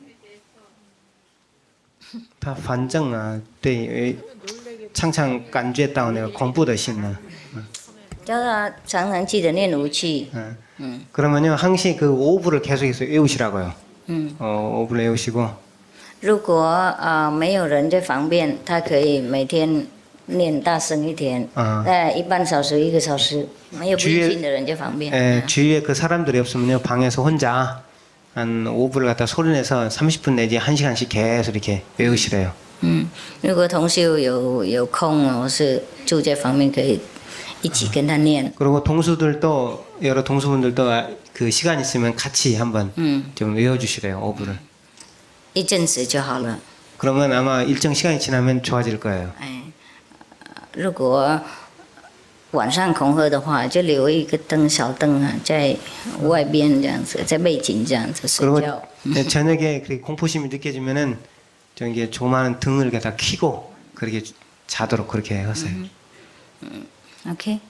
他反正啊，对，常常感觉到那个恐怖的心呢。 叫他常常记得念无气。 그러면요 항시 그 오브를 계속해서 외우시라고요. 오브를 외우시고. 如果没有人在旁边，他可以每天念大声一点，1半小时1个小时，没有不信的人在旁边。 주위에 그 사람들이 없으면요 방에서 혼자 한 5분을 갖다 소리내서 30분 내지 1시간씩 계속 이렇게 외우시래요. 如果同修有空，我是住在旁边可以一起跟他念。 그리고 동수들도 여러 동수분들도 그 시간 있으면 같이 한번 좀 외워주시래요 5분을. 一阵子就好了。 그러면 아마 일정 시간이 지나면 좋아질 거예요. 如果晚上恐吓的话，就留一个灯小灯啊，在外边这样子，在背景这样子睡觉。 그리고 저녁에 그렇게 공포심이 느껴지면은 좀 이게 조그마한 등을 이렇게 다 켜고 그렇게 자도록 그렇게 하세요. OK.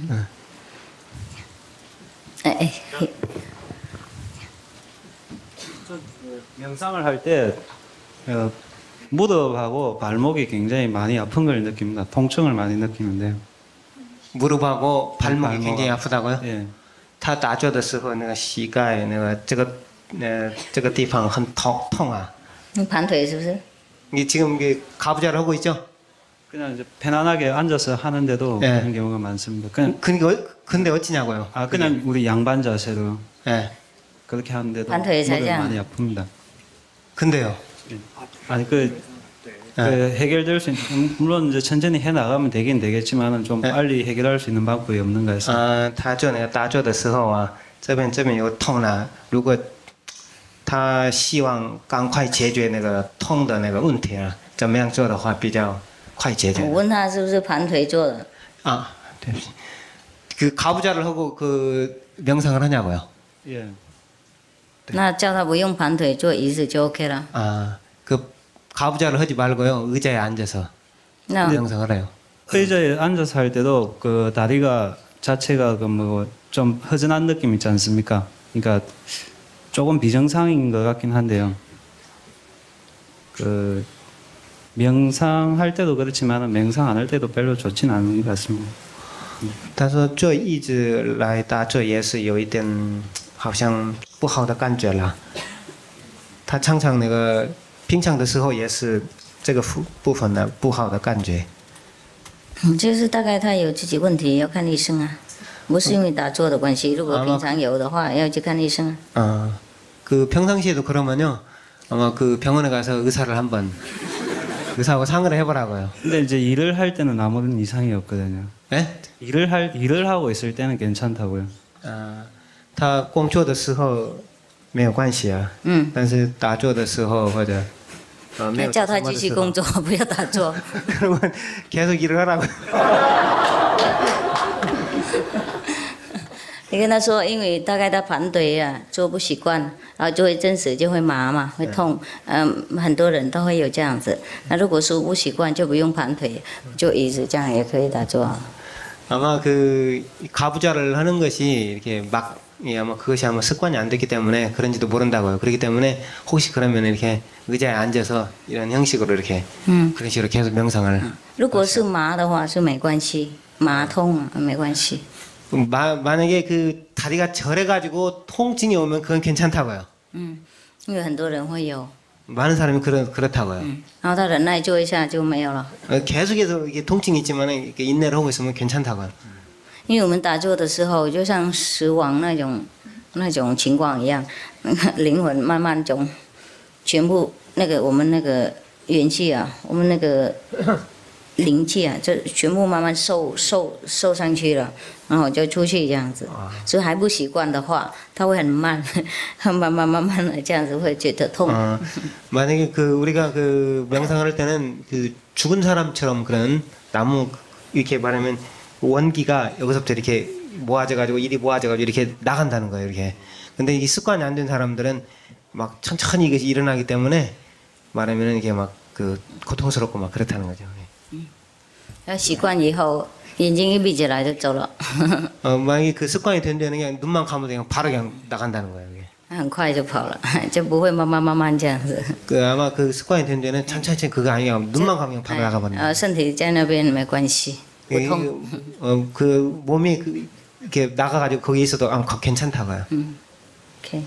명상을 할 때 무릎하고 발목이 굉장히 많이 아픈 걸 느낍니다. 통증을 많이 느끼는데요. 무릎하고 발목이 굉장히 아프다고요? 예. 他打坐的时候，那个膝盖那个这个地方很痛啊。 盘腿是不是？ 이 지금 이게 가부좌를 하고 있죠? 그냥 이제 편안하게 앉아서 하는데도 예. 그런 경우가 많습니다. 그냥 근데 어찌냐고요? 아 그냥 우리 양반 자세로 예. 그렇게 하는데도 반대에 무릎이 자자. 많이 아픕니다. 근데요? 아니 그 해결될 수 있는 물론 이제 천천히 해 나가면 되긴 되겠지만은 좀 빨리 해결할 수 있는 방법이 없는가 해서. 他做那个打坐的时候啊，这边有痛了，如果他希望赶快解决那个痛的那个问题啊，怎么样做的话比较快解决？ 我问他是不是盘腿坐的？ 아, 对不起，그 가부좌를 하고 그 명상을 하냐고요? 예. 那叫他不用盘腿坐椅子就 OK 了。 아, 그 가부좌를 하지 말고요, 의자에 앉아서 명상을 해요. 의자에 앉아서 할 때도 그 다리가 자체가 그 뭐 좀 허전한 느낌 있지 않습니까? 그러니까 조금 비정상인 것 같긴 한데요. 그 명상할 때도 그렇지만은 명상 안 할 때도 별로 좋진 않은 것 같습니다. 他说坐椅子来打坐也是有一点好像不好的感觉了。他常常那个平常的时候也是这个部分的不好的感觉。 就是大概他有自己问题要看医生啊，不是因为打坐的关系。如果平常有的话，要去看医生啊。 그 평상시에도 그러면요 아마 그 병원에 가서 의사를 한번 의사하고 상의를 해보라고요. 근데 이제 일을 할 때는 아무런 이상이 없거든요. 네? 일을 하고 있을 때는 괜찮다고요. 他工作的时候没有关系啊，但是打坐的时候或者叫他继续工作，不要打坐。 그러면 계속 일을 하라고. 你跟他说，因为大概他盘腿啊坐不习惯，然后就会真实就会麻嘛，会痛。很多人都会有这样子。那如果说不习惯，就不用盘腿，就椅子这样也可以打坐。 아마 그 가부좌를 하는 것이 이렇게 막 아마 그것이 아마 습관이 안 됐기 때문에 그런지도 모른다고요. 그렇기 때문에 혹시 그러면 이렇게 의자에 앉아서 이런 형식으로 이렇게 그런 식으로 계속 명상을. 如果是麻的话是没关系，麻痛啊没关系。 만약에 그 다리가 저래가지고 통증이 오면 그건 괜찮다고요. 因为很多人会有。 많은 사람이 그렇다고요. 然后他忍耐做一下就没有了。 계속해서 이게 통증이 있지만은 이렇게 인내를 하고 있으면 괜찮다고요. 因为我们打坐的时候，就像死亡那种情况一样，那个灵魂慢慢全部那个我们那个元气啊，我们那个灵气啊，就全部慢慢受上去了，然后就出去这样子。所以还不习惯的话，他会很慢，慢慢的这样子会觉得痛。 만약에 그 우리가 그 명상을 할 때는 그 죽은 사람처럼 그런 나무 이렇게 말하면 원기가 여기서부터 이렇게 모아져가지고 일이 모아져가지고 이렇게 나간다는 거예요, 이렇게. 근데 이게 습관이 안 된 사람들은 막 천천히 이것이 일어나기 때문에 말하면은 이게 막 그 고통스럽고 막 그렇다는 거죠. 要习惯以后，眼睛一闭起来就走了。 만약에 그 습관이 된 데는 그냥 눈만 감아도 그냥 바로 그냥 나간다는 거예요, 이게. 很快就跑了，就不会慢慢这样子。 그 아마 그 습관이 된 데는 천천히 그거 아니야 눈만 감으면 바로 나가버린다. 身体在那边没关系，不痛。 그 몸이 그 이렇게 나가가지고 거기 있어도 괜찮다고요. 오케이.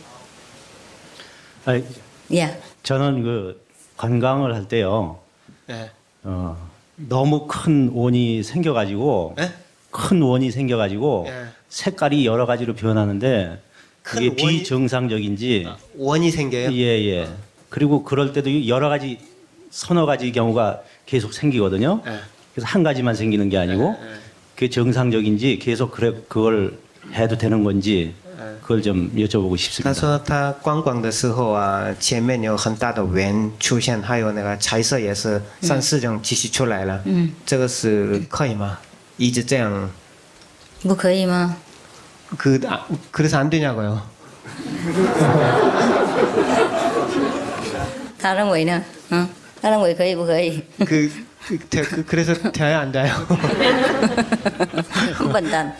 예. 저는 그 관광을 할 때요. 네. 너무 큰 원이 생겨가지고 네? 큰 원이 생겨가지고 네. 색깔이 여러 가지로 변하는데 그게 큰 원이- 비정상적인지 원이 생겨요? 예. 그리고 그럴 때도 여러 가지 서너 가지 경우가 계속 생기거든요. 네. 그래서 한 가지만 생기는 게 아니고 그게 정상적인지 계속 그걸 해도 되는 건지 그걸 좀 여쭤보고 他 싶습니다. 说他观光的时候啊，前面有很大的圆出现，还有那个彩色也是3、4种继续出来了。这个是可以吗？一直这样不可以吗？ 그래서 안 되냐고요. 他认为呢？他认为可以不可以？ 그래서 돼야 안 돼요. 笨蛋，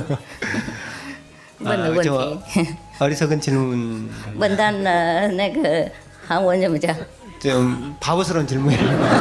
问的问题。 어리석은 질문. 笨蛋的那个韩文怎么讲？ 좀 바보스러운 질문이에요.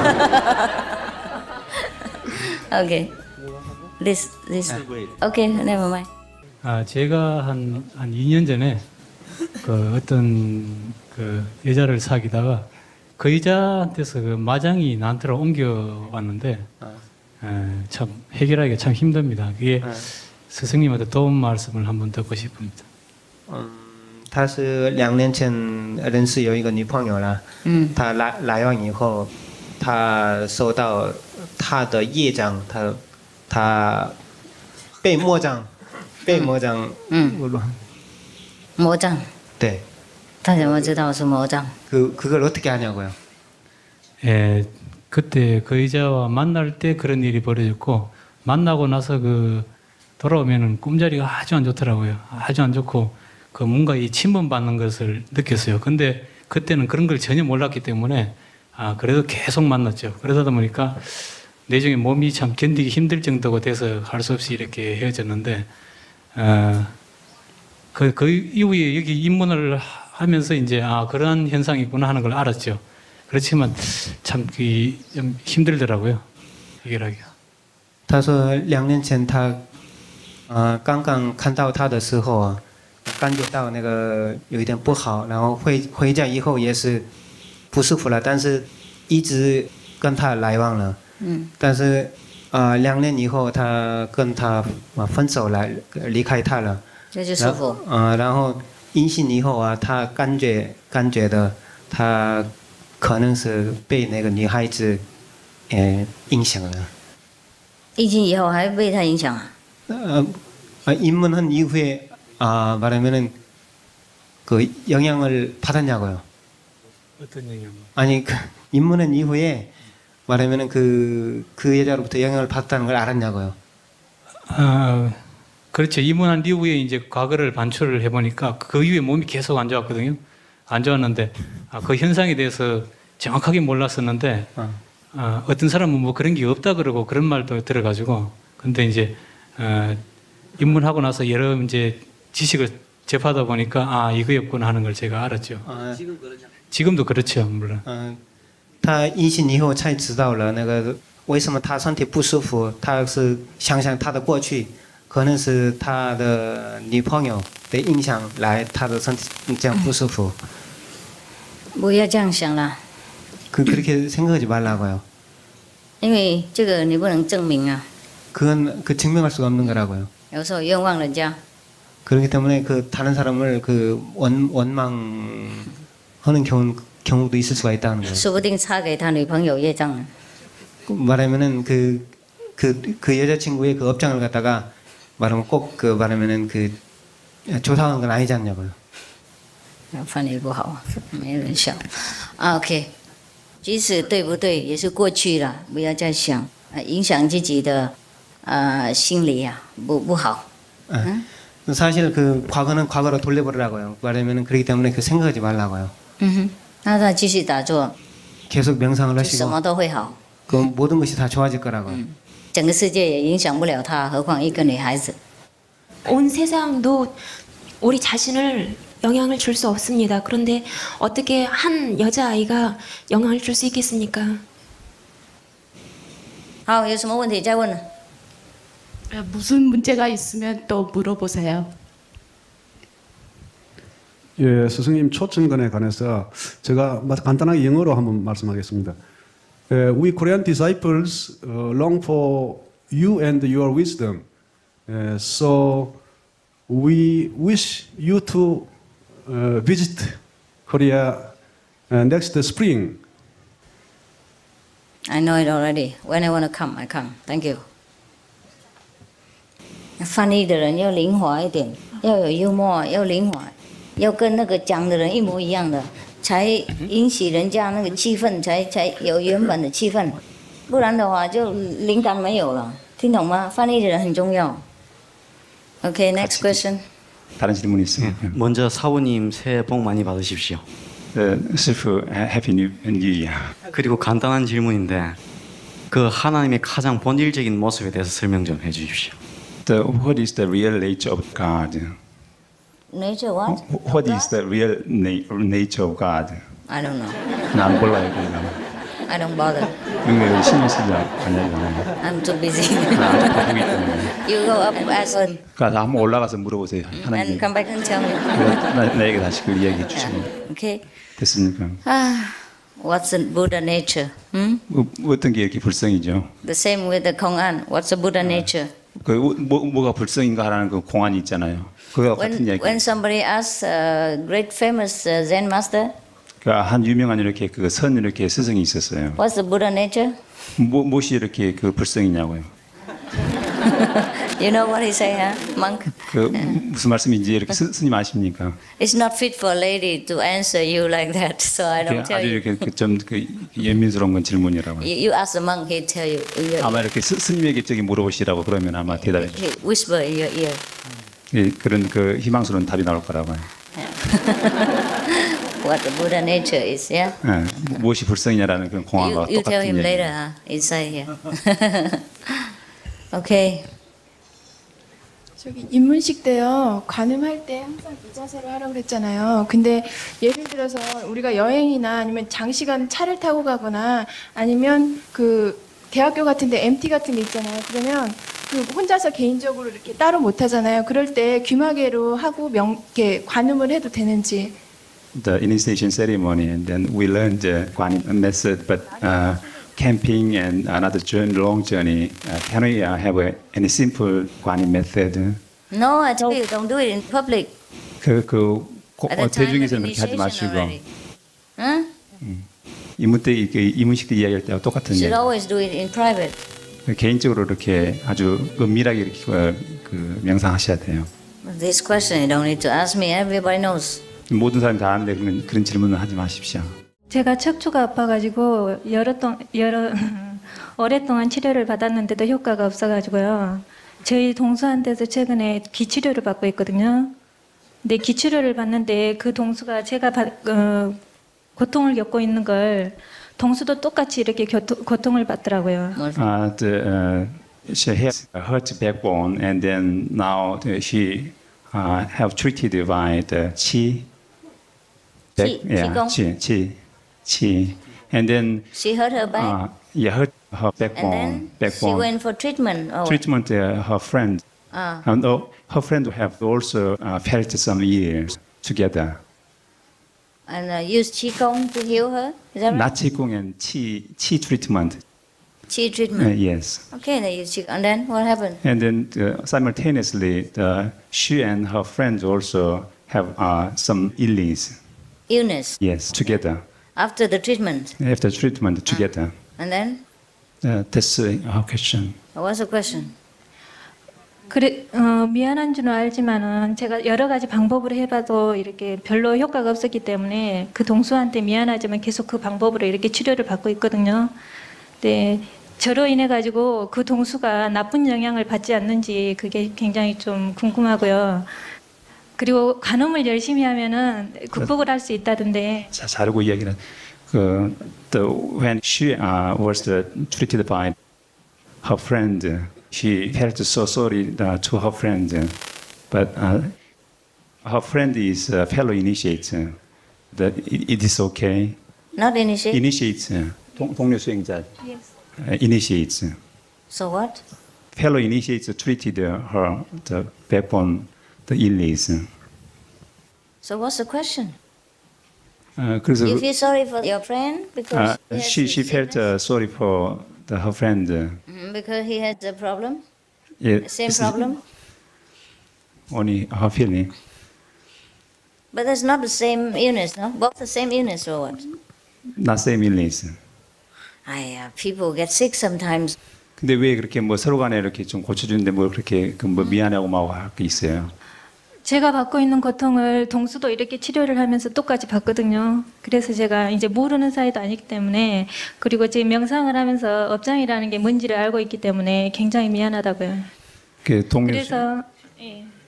Okay. This. Okay, never mind. 제가 한 2년 전에 그 어떤 그 여자를 사귀다가 그 여자한테서 그 마장이 나한테로 옮겨왔는데 참 해결하기가 참 힘듭니다. 그게 스승님한테 도움 말씀을 한번 듣고 싶습니다. 他是2年前认识有一个女朋友了，他来完以后，他受到他的业障，他被魔障， 魔障。 네. 他怎么知道是魔障？ 그걸 어떻게 하냐고요? 그때 그 여자와 만날 때 그런 일이 벌어졌고 만나고 나서 그 돌아오면은 꿈자리가 아주 안 좋더라고요. 아주 안 좋고 그 뭔가 이 침범 받는 것을 느꼈어요. 근데 그때는 그런 걸 전혀 몰랐기 때문에 그래도 계속 만났죠. 그러다 보니까 내중에 몸이 참 견디기 힘들 정도가 돼서 할 수 없이 이렇게 헤어졌는데 그 이후에 여기 입문을 하면서 이제 그런 현상이 있구나 하는 걸 알았죠. 그렇지만 참 좀 힘들더라고요. 해결하기가. 他说2年前他刚刚看到他的时候感觉到那个有一点不好，然后回家以后也是不舒服了，但是一直跟他来往了。但是2年以后他跟他分手了，离开他了。 这就舒服。 然后阴性以后他感觉的他可能是被那个女孩子影响了。 阴性以后还被他影响啊？ 입문한 이후에 말하면은 그 영향을 받았냐고요? 어떤 영향? 아니 그 입문한 이후에 말하면은 그 여자로부터 영향을 받았다는 걸 알았냐고요? 그렇죠. 입문한 이후에 이제 과거를 반추를 해보니까 그 이후에 몸이 계속 안 좋았거든요. 안 좋았는데 그 현상에 대해서 정확하게 몰랐었는데 어떤 사람은 뭐 그런 게 없다 그러고 그런 말도 들어가지고 근데 이제 입문하고 나서 여러 이제 지식을 접하다 보니까 이거였구나 하는 걸 제가 알았죠. 지금도 그렇죠, 물론. 他阴性以后才知道了那个为什么他身体不舒服，他是想想他的过去，可能是他的女朋友的影响来他的身体这样不舒服。 不要这样想啦。 그렇게 생각하지 말라고요. 因为这个你不能证明啊。 그건 증명할 수가 없는 거라고요. 有时候冤枉人家。 그렇기 때문에 그 다른 사람을 그 원망하는 경우도 있을 수가 있다는 거예요. 说不定差给他女朋友业障了。 말하면은 그 여자친구의 그 업장을 갖다가 말하면 꼭 그 말하면은 그 조사한 건 아니지 않냐고요. 翻译不好，没人笑。OK， 即使对不对也是过去了，不要再想，影响自己的心理啊，不好。 사실 그 과거는 과거로 돌려버리라고요. 말하면은 그렇기 때문에 그 생각하지 말라고요. 那他继续打坐， 계속 명상을 什 하시고 么都会好。 그 모든 것이 다 좋아질 거라고요. 整个世界也影响不了他，何况一个女孩子。 온 세상도 우리 자신을 영향을 줄 수 없습니다. 그런데 어떻게 한 여자아이가 영향을 줄 수 있겠습니까? 好，有什么问题再问。 무슨 문제가 있으면 또 물어보세요. 예, 스승님 초청근에 관해서 제가 간단하게 영어로 한번 말씀하겠습니다. We Korean disciples long for you and your wisdom. So we wish you to visit Korea next spring. I know it already. When I want to come, I come. Thank you. 翻译的人要灵活一点，要有幽默，要灵活，要跟那个讲的人一模一样的，才引起人家那个气氛，才有原本的气氛，不然的话就灵感没有了，听懂吗？翻译的人很重要。 Okay, next question. 다른 질문이 있어요. 먼저 사부님 새해 복 많이 받으십시오. 师父, Happy New Year. 그리고 간단한 질문인데 그 하나님의 가장 본질적인 모습에 대해서 설명 좀 해주십시오. What is the real nature of God? Nature what? What is the real nature of God? I don't know. 난 몰라요. 그거. I don't bother. 왜 신경 쓰지 않냐고. I'm too busy. 아주 바쁘기 때문에. You go up as a 그러니까 한번 올라가서 물어보세요. 하나님. and come back and tell me. 나에게 다시 그 이야기해 주시면. Okay. 됐습니까? What's the Buddha nature? 어떤 게 이렇게 불성이죠? The same with the Kong'an. What's the Buddha nature? 그 뭐가 불성인가 하는 그 공안이 있잖아요. 그거 같은 이야기. When somebody asks a great famous Zen master, 한 유명한 이렇게 그 선 이렇게 스승이 있었어요. what's the Buddha nature? 무엇이 이렇게 그 불성이냐고요. You know what he say, huh? Monk? 그 무슨 말씀인지 이렇게 스님 아십니까? It's not fit for a lady to answer you like that, so I don't tell 아주 you. 이렇게 좀 그 예민스러운 건 질문이라고. You ask the monk, he'll tell you. 아마 이렇게 스님에게 저기 물어보시라고 그러면 아마 대답해 주실. He whisper in your ear. 예, 그런 그 희망스러운 답이 나올 거라고. What the Buddha nature is, yeah? 예, 무엇이 불성이냐라는 그런 공안과 You tell 똑같은 him 얘기. later, huh? Inside here. Okay. 저기 입문식 때요 관음할 때 항상 이 자세로 하라고 그랬잖아요. 근데 예를 들어서 우리가 여행이나 아니면 장시간 차를 타고 가거나 아니면 그 대학교 같은데 MT 같은 게 있잖아요. 그러면 그 혼자서 개인적으로 이렇게 따로 못 하잖아요. 그럴 때 귀마개로 하고 이렇게 관음을 해도 되는지. The initiation ceremony, and then we learned the Guanyin method, but camping and another journey, long journey, can we have any simple Guanyin method? No, I tell you, don't do it in public. 대중에서는 그렇게 하지 마시고. Huh? 이문 때 이문식 때 이야기할 때와 똑같은 You 얘기. should always do it in private. 개인적으로 이렇게 아주 은밀하게 이렇게 그 명상하셔야 돼요. This question you don't need to ask me. Everybody knows. 모든 사람이 다 아는데 그런 질문은 하지 마십시오. 제가 척추가 아파가지고 오랫동안 치료를 받았는데도 효과가 없어가지고요. 저희 동수한테서 최근에 기치료를 받고 있거든요. 근데 기치료를 받는데 그 동수가 제가 고통을 겪고 있는 걸 동수도 똑같이 이렇게 고통을 받더라고요. She has hurt backbone, and then now she have treated by the qi. Qi. And then she hurt her back. Yeah, hurt her backbone. And then she went for treatment. Treatment. Her friend. And her friend have also felt some years together. And use qigong to heal her. Is that right? Not qigong and qi treatment. Qi treatment. Yes. Okay, they use qigong. And then what happened? And then simultaneously, she and her friends also have some illness. Illness. Yes, together. After the treatment. After treatment, together. And then? That's our question. What's the question? 그래 미안한 줄은 알지만은 제가 여러 가지 방법으로 해봐도 이렇게 별로 효과가 없었기 때문에 그 동수한테 미안하지만 계속 그 방법으로 이렇게 치료를 받고 있거든요. 네, 저로 인해 가지고 그 동수가 나쁜 영향을 받지 않는지 그게 굉장히 좀 궁금하고요. 그리고 간음을 열심히 하면은 극복을 할 수 있다던데. 잘하고 이야기는 when she was treated by her friend, she felt so sorry to her friend, but her friend is a fellow initiate. That it is okay. Not initiate. Initiates. 동료 수행자. Yes. Initiates. So what? Fellow initiates treated her the backbone, the illness. So what's the question? 그래서 You feel sorry for your friend because she felt sorry for her friend. Because he has the problem. Yeah, Same problem. Only her feeling. But that's not the same illness, no? Both the same illness or what? Not same illness. People get sick sometimes. 근데 왜 그렇게 뭐 서로 간에 이렇게 좀 고쳐주는데 뭐 그렇게 뭐 미안하고 막 할 게 있어요? 제가 받고 있는 고통을 동수도 이렇게 치료를 하면서 똑같이 받거든요. 그래서 제가 이제 모르는 사이도 아니기 때문에 그리고 지금 명상을 하면서 업장이라는 게 뭔지를 알고 있기 때문에 굉장히 미안하다고요. 그 동료 그래서 예.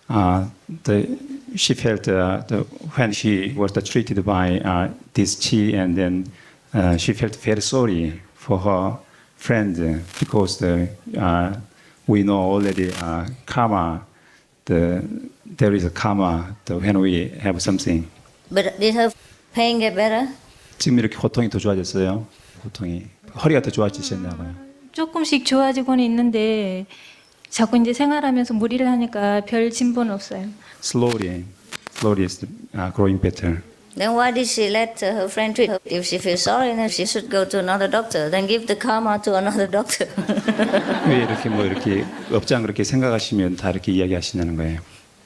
she felt when she was treated by this chi, and then she felt very sorry for her friend because we know already karma. There is a karma when we have something. But did her pain get better? 지금 이렇게 고통이 더 좋아졌어요. 고통이 허리가 더 좋아지셨나봐요. 조금씩 좋아지고는 있는데 자꾸 이제 생활하면서 무리를 하니까 별 진보는 없어요. Slowly is growing better. Then why did she let her friend treat her? If she feels sorry, then she should go to another doctor. Then give the karma to another doctor. 왜 이렇게 뭐 이렇게 업장 그렇게 생각하시면 다 이렇게 이야기하시는 거예요?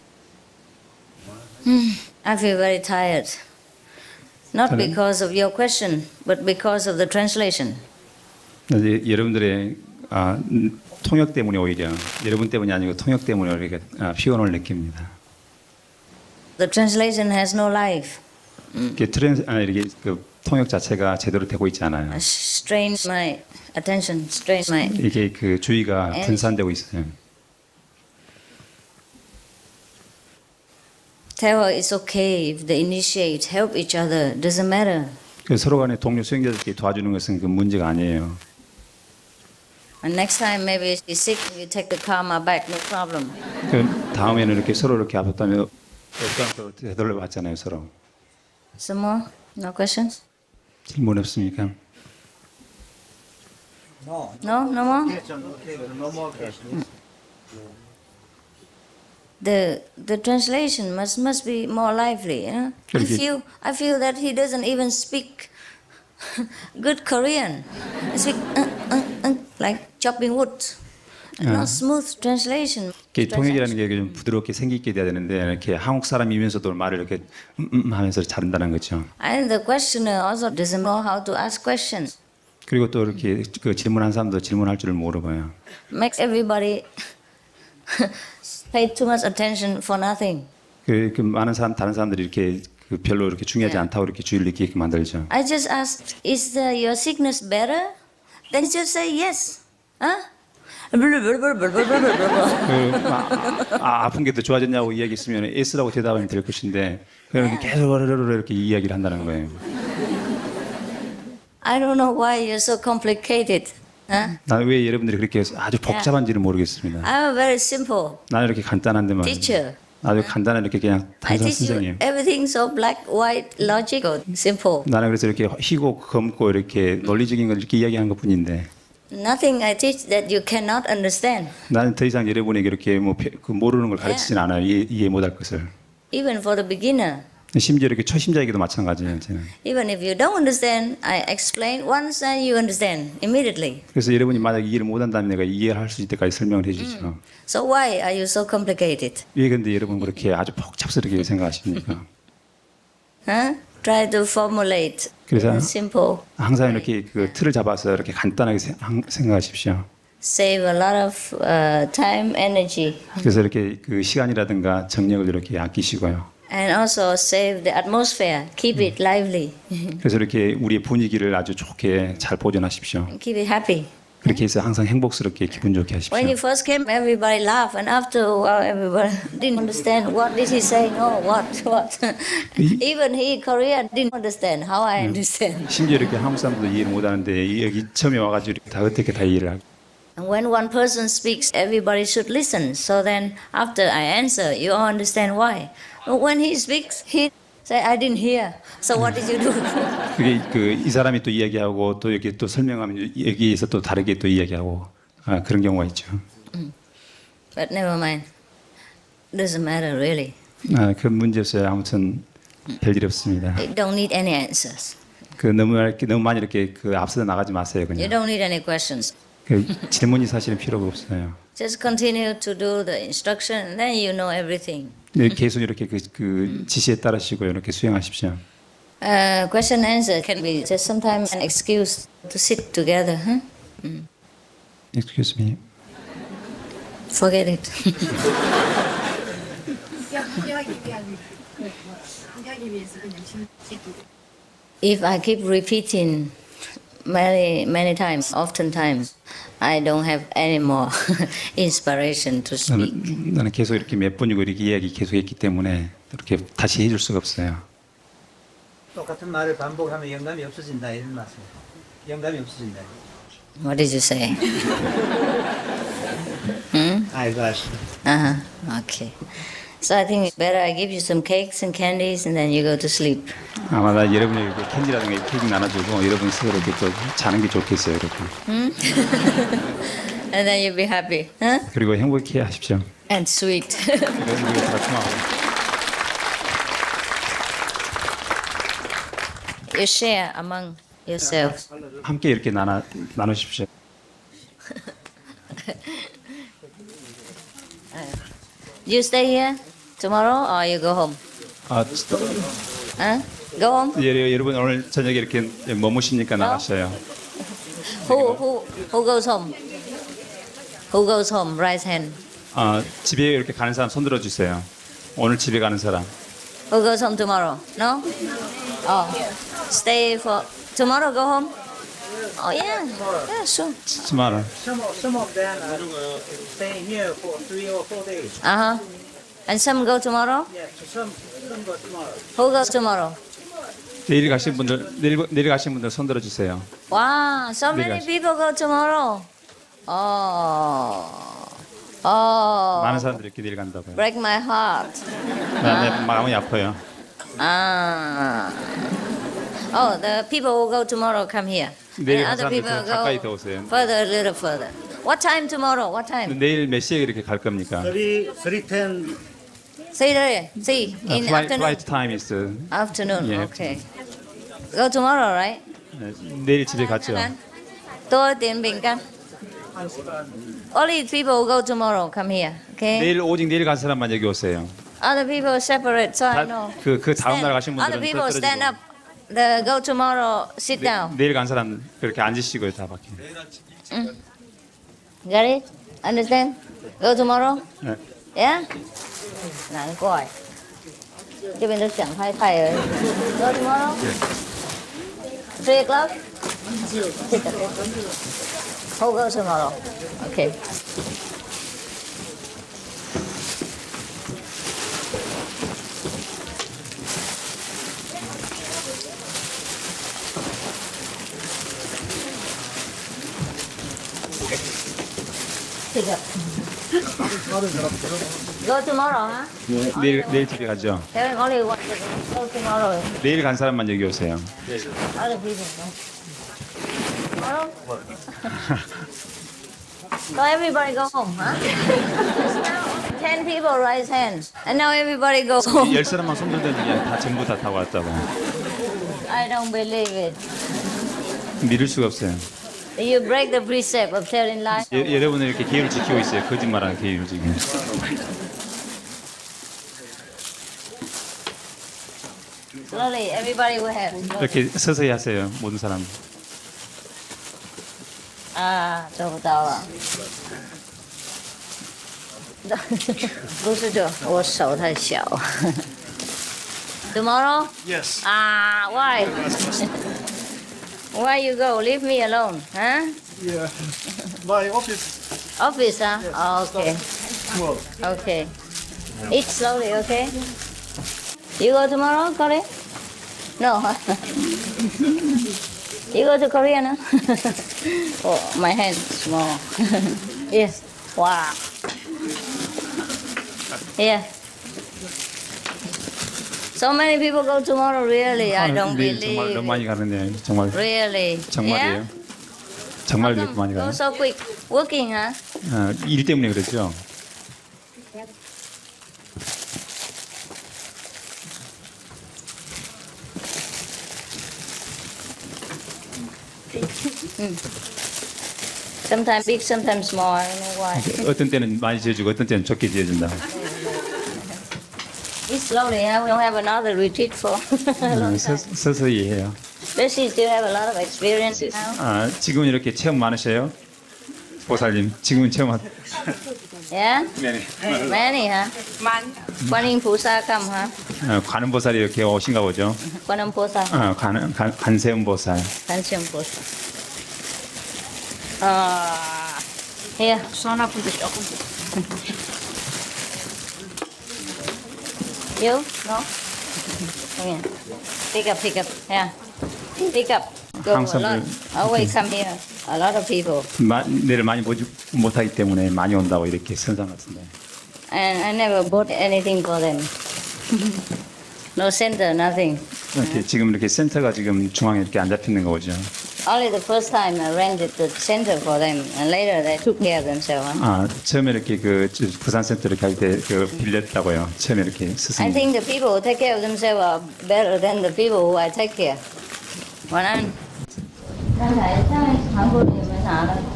I feel very tired. Not because of your question, but because of the translation. 여러분들의 통역 때문에 오히려 여러분 때문이 아니고 통역 때문에 우리가 피곤을 느낍니다. The translation has no life. 이게 이렇게 그 통역 자체가 제대로 되고 있지 않아요. Strains my attention, strains my. 이게 그 주의가 분산되고 있어요. Tell her it's okay if the initiates help each other. Doesn't matter. 서로 간에 동료 수행자들끼리 도와주는 것은 그 문제가 아니에요. And next time maybe she's sick, you take the karma back, no problem. 그 다음에는 이렇게 서로 이렇게 아팠다면 어떤 되돌려 봤잖아요 서로. Some more? No questions? 질문 없습니까? No, no more. No more questions. The translation must be more lively. You know? I feel that he doesn't even speak good Korean. He speak like chopping wood. Not smooth translation. 통역이라는 게 좀 부드럽게 생기 있게 돼야 되는데 이렇게 한국 사람이면서도 말을 이렇게 하면서 잘한다는 거죠. And the questioner also doesn't know how to ask questions. 그리고 또 이렇게 그 질문한 사람도 질문할 줄을 모르고요. Makes everybody pay too much attention for nothing. 그 많은 사람 다른 사람들이 이렇게 그 별로 이렇게 중요하지 않다고 이렇게 주의를 느끼게 만들죠. I just asked, is your sickness better? Then just say yes. Huh? 아픈 게 더 좋아졌냐고 이야기했으면 S라고 대답하면 될 것인데 그냥 계속 이렇게 이야기를 한다는 거예요. I don't know why you're so complicated. 나는 왜 여러분들이 그렇게 아주 복잡한지를 모르겠습니다. I'm very simple. 나는 이렇게 간단한데만 Teacher. 아주 간단한 이렇게 그냥 단순한 선생님. Everything so black, white, logical, simple. 나는 그래서 이렇게 희고 검고 이렇게 논리적인 걸 이렇게 이야기하는 것뿐인데. Nothing I teach that you cannot understand. 나는 더 이상 여러분에게 이렇게 뭐 그 모르는 걸 가르치진 않아요. 이해 못할 것을. Even for the beginner. 심지어 이렇게 초심자에게도 마찬가지예요. 저는. Even if you don't understand, I explain once and you understand immediately. 그래서 여러분이 만약 이해를 못한다면 내가 이해할 수 있을 때까지 설명을 해주죠. So why are you so complicated? 왜 근데 여러분 그렇게 아주 복잡스럽게 생각하십니까? Try to formulate 그래서 simple. 항상 이렇게 그 틀을 잡아서 이렇게 간단하게 생각하십시오. Save a lot of time, energy. 그래서 이렇게 그 시간이라든가 정력을 이렇게 아끼시고요. And also save the atmosphere. Keep it lively. 그래서 이렇게 우리의 분위기를 아주 좋게 잘 보존하십시오. Keep it happy. 그렇게 해서 항상 행복스럽게 기분 좋게 하십시오. When you first came, everybody laughed, and after a while, everybody didn't understand what did he say. No, what. Even he, Korean, didn't understand how I understand. 심지어 이렇게 한국 사람도 이해를 못하는데 여기 처음에 와가지고 다 어떻게 다 이해를 하고. And when one person speaks, everybody should listen. So then, after I answer, you all understand why. But when he speaks, he say, "I didn't hear." So what did you do? 그게 그 이 사람이 또 이야기하고 또 여기 또 설명하면 여기에서 또 다르게 또 이야기하고 그런 경우가 있죠. But never mind. Doesn't matter really. 그 문제 없어요. 아무튼 별일 없습니다. You don't need any answers. 그 너무 많이 이렇게 그 앞서 나가지 마세요. You 그냥. don't need any questions. 그 질문이 사실은 필요가 없어요. Just continue to do the instruction, and then you know everything. 계속 이렇게 그 지시에 따르시고 이렇게 수행하십시오. Question and answer can be just sometimes an excuse to sit together. Excuse me. Forget it. If I keep repeating many times, oftentimes, I don't have any more inspiration to speak. 나는 계속 이렇게 몇 번이고 이렇게 이야기 계속했기 때문에 이렇게 다시 해줄 수가 없어요. 똑같은 말을 반복하면 영감이 없어진다 이런 말씀. 영감이 없어진다. What did you say? I got Okay. So I think it's better I give you some cakes and candies and then you go to sleep. 아마 나 여러분에게 캔디라든가 케이크 나눠주고 여러분 스스로 이렇게 또 자는 게 좋겠어요, 이렇게. And then you'll be happy. Huh? 그리고 행복해 하십시오. And sweet. You share among yourselves. 함께 이렇게 나누십시오. You stay here tomorrow or you go home? Go home? 여러분 오늘 저녁에 이렇게 머무십니까 나가셔요? Who goes home? Who goes home? Raise hand. 집에 이렇게 가는 사람 손 들어 주세요. 오늘 집에 가는 사람. Who goes home tomorrow? No? Oh, stay for tomorrow. Go home. Oh yeah, sure. Tomorrow. Some of them are staying here for 3 or 4 days. And some go tomorrow. Yeah, some go tomorrow. Who goes tomorrow? 내일 가신 분들 손 들어 주세요. Wow, so many people go tomorrow. 많은 사람들이 이렇게 내일 간다고요. Break my heart. 마음이 아파요. Oh, the people who go tomorrow come here. 내일 And 간 other people 사람들 go 가까이 더 오세요. further, a little further. What time tomorrow? What time? 내일 몇 시에 이렇게 갈 겁니까? 3:10. See, in afternoon. Flight time is Afternoon. Yeah. Okay. Go tomorrow, right? 내일 집에 갔죠. Tôi tiền bình căn. Only people who go tomorrow come here. Okay. 내일 오직 내일 간 사람만 여기 오세요. Other people separate, so I know. 그 다음 날 가신 Other 분들은 people 떨어지고. stand up. The go tomorrow, sit down. 내일 간 사람 그렇게 앉으시고 다 밖에. Got it? Understand? Go tomorrow? 네. Yeah?难怪. Cái bên đó chẳng phải thầy rồi. Go tomorrow? 3 o'clock? Who goes tomorrow? Okay. Pick up. Go tomorrow, huh? 내일 집에 가죠. Tell him only one to go tomorrow. 내일 간 사람만 여기 오세요. Other people go. Tomorrow? So everybody go home, huh? 10 people raise hands, and now everybody go home. 10사람만 손 들더니 다 전부 다 타고 왔다고. I don't believe it. 믿을 수가 없어요. You break the precept of telling lies. 여러분은 이렇게 계율을 지키고 있어요. 거짓말하는 계율을 지금. Slowly, everybody will have. 이렇게 서서히 하세요. 모든 사람. 做不到了。不是这，我手太小。Tomorrow? Yes. Why? Why you go? Leave me alone, huh? Yeah. My office. Office, huh? Yes. Oh, okay. Well. Okay. Eat slowly, okay? You go tomorrow, Korea? No. You go to Korea, no? Oh, my hand small. Yes. Wow. Yeah. So many people go tomorrow, really. I don't 내일 believe 정말 너무 많이 가는데 정말. Really? 정말이에요. Yeah? 정말 이렇게 많이 Go 가요. so quick. Working, huh? 일 때문에 그랬죠. Sometimes big, sometimes small. I don't know why. 어떤 때는 많이 지어주고 어떤 때는 적게 지어준다. Eat slowly. We don't have another retreat for a long time. 서서히 해요. Especially still have a lot of experiences now. 지금은 이렇게 체험 많으세요? 보살님, 지금은 체험 Yeah? Many. Many, huh? Quan Âm Phù Sa come, huh? 관음 보살이 이렇게 오신가 보죠. Quan Âm Phù Sa. 관세음 보살. Quan Âm Phù Sa. Here, 손 아픈데 조금. You? No? Okay. Pick up. Yeah. Pick up. Go a lot. Always come here. A lot of people. 내를 많이 못하기 때문에 많이 온다고 이렇게 선상 같은데. And I never bought anything for them. No center, nothing. 이렇게 지금 이렇게 센터가 지금 중앙에 이렇게 안 잡히는 거죠. Only the first time I rented the center for them, and later they took care of themselves. 처음에 이렇게 그 부산 센터를 갈 때 그 빌렸다고요. 처음에 이렇게 스승님. I think the people who take care of themselves are better than the people who I take care. 원한.刚才在韩国你有没有拿的？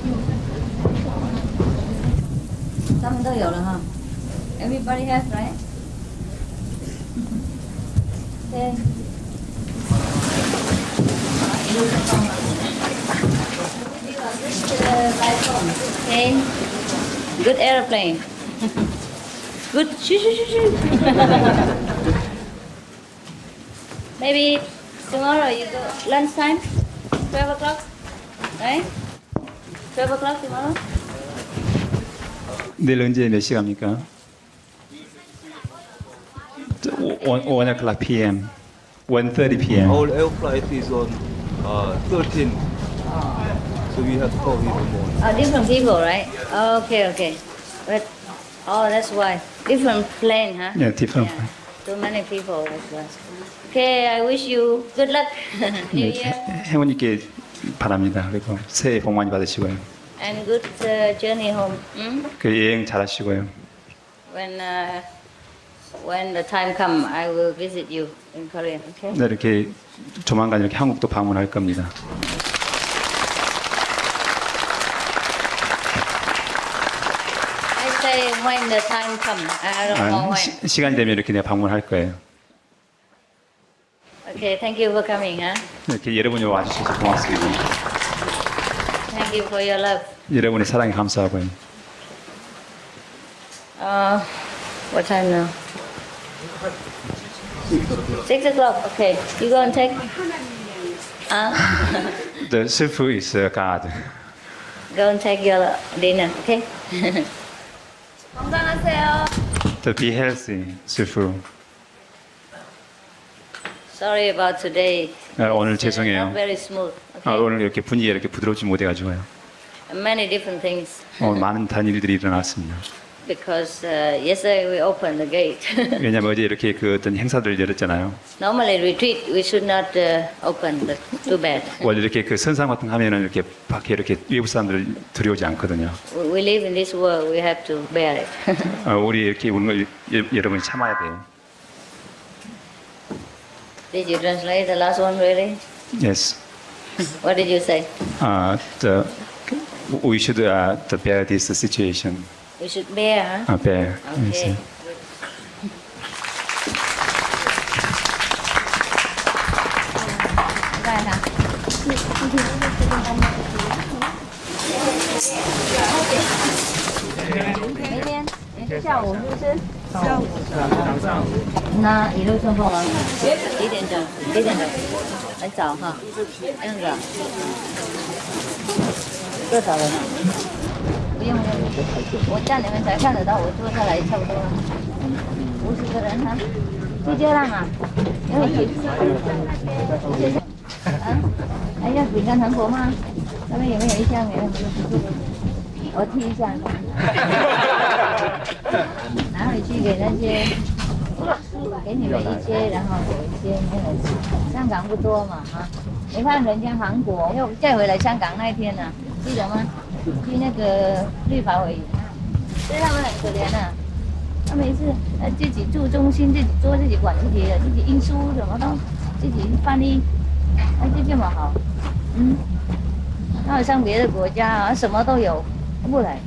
他们都有了哈。Everybody has, right? Okay. Okay. Good airplane. Good. Maybe tomorrow you go lunchtime, 12 o'clock, right? 12 o'clock tomorrow. 내일 언제 몇 시간입니까? 1 o'clock p.m. 1:30 p.m. Our air flight is on 13. So we have to call even more. Different people, right? Okay. But that's why different plane, huh? Yeah, different. Yeah. Too many people. That's why. Okay, I wish you good luck. New Year. 행운 있게 바랍니다. 그리고 새해 복 많이 받으시고요. And good journey home. 그 여행 잘하시고요. When the time comes, I will visit you in Korea. Okay? 네, 이렇게 조만간 이렇게 한국도 방문할 겁니다. I say when the time comes. I don't know when. 시간이 되면 이렇게 내가 방문할 거예요. Okay, thank you for coming. 이렇게 여러분이 와주셔서 고맙습니다. Thank you for your love. 여러분의 사랑에 감사하고요. What time now? 6 o'clock. Okay, you go and take. The Sifu is God. Go and take your dinner. Okay. 건강하세요. To be healthy, Sifu. Sorry about today. 오늘 죄송해요. Not very smooth. Okay? 오늘 이렇게 분위기가 이렇게 부드럽지 못해가지고요. Many different things. 많은 다른 일들이 일어났습니다. Because yesterday we opened the gate. 왜냐면 어제 이렇게 그 어떤 행사들을 열었잖아요. Normally retreat we should not open. Too bad. 원래 이렇게 그 선상 같은 거 하면은 이렇게 밖에 이렇게 외부 사람들 들여오지 않거든요. We live in this world. We have to bear it. 우리 이렇게 오는 걸 여러분이 참아야 돼요. Did you translate the last one really? Yes. What did you say? We should bear this situation. We should bear, huh? Bear. Okay. Bye, huh? 明天下午是不是？下午。那一路顺风了。几点钟？几点钟？很早哈。这样子啊。多少人？不用，我叫你们才看得到，我坐下来差不多了50个人哈。就这样啊？因为还要饼干糖果吗？那边有没有一箱？我踢一下，拿回去给那些，给你们一些，然后有一些没有吃。香港不多嘛哈，你看人家韩国又再回来香港那一天呢、记得吗？去那个绿法委员，所以他们很可怜的、他们也是自己住中心，自己做自己管自己的，自己印书什么都自己翻译，就这么好，那好像别的国家啊，什么都有。不来，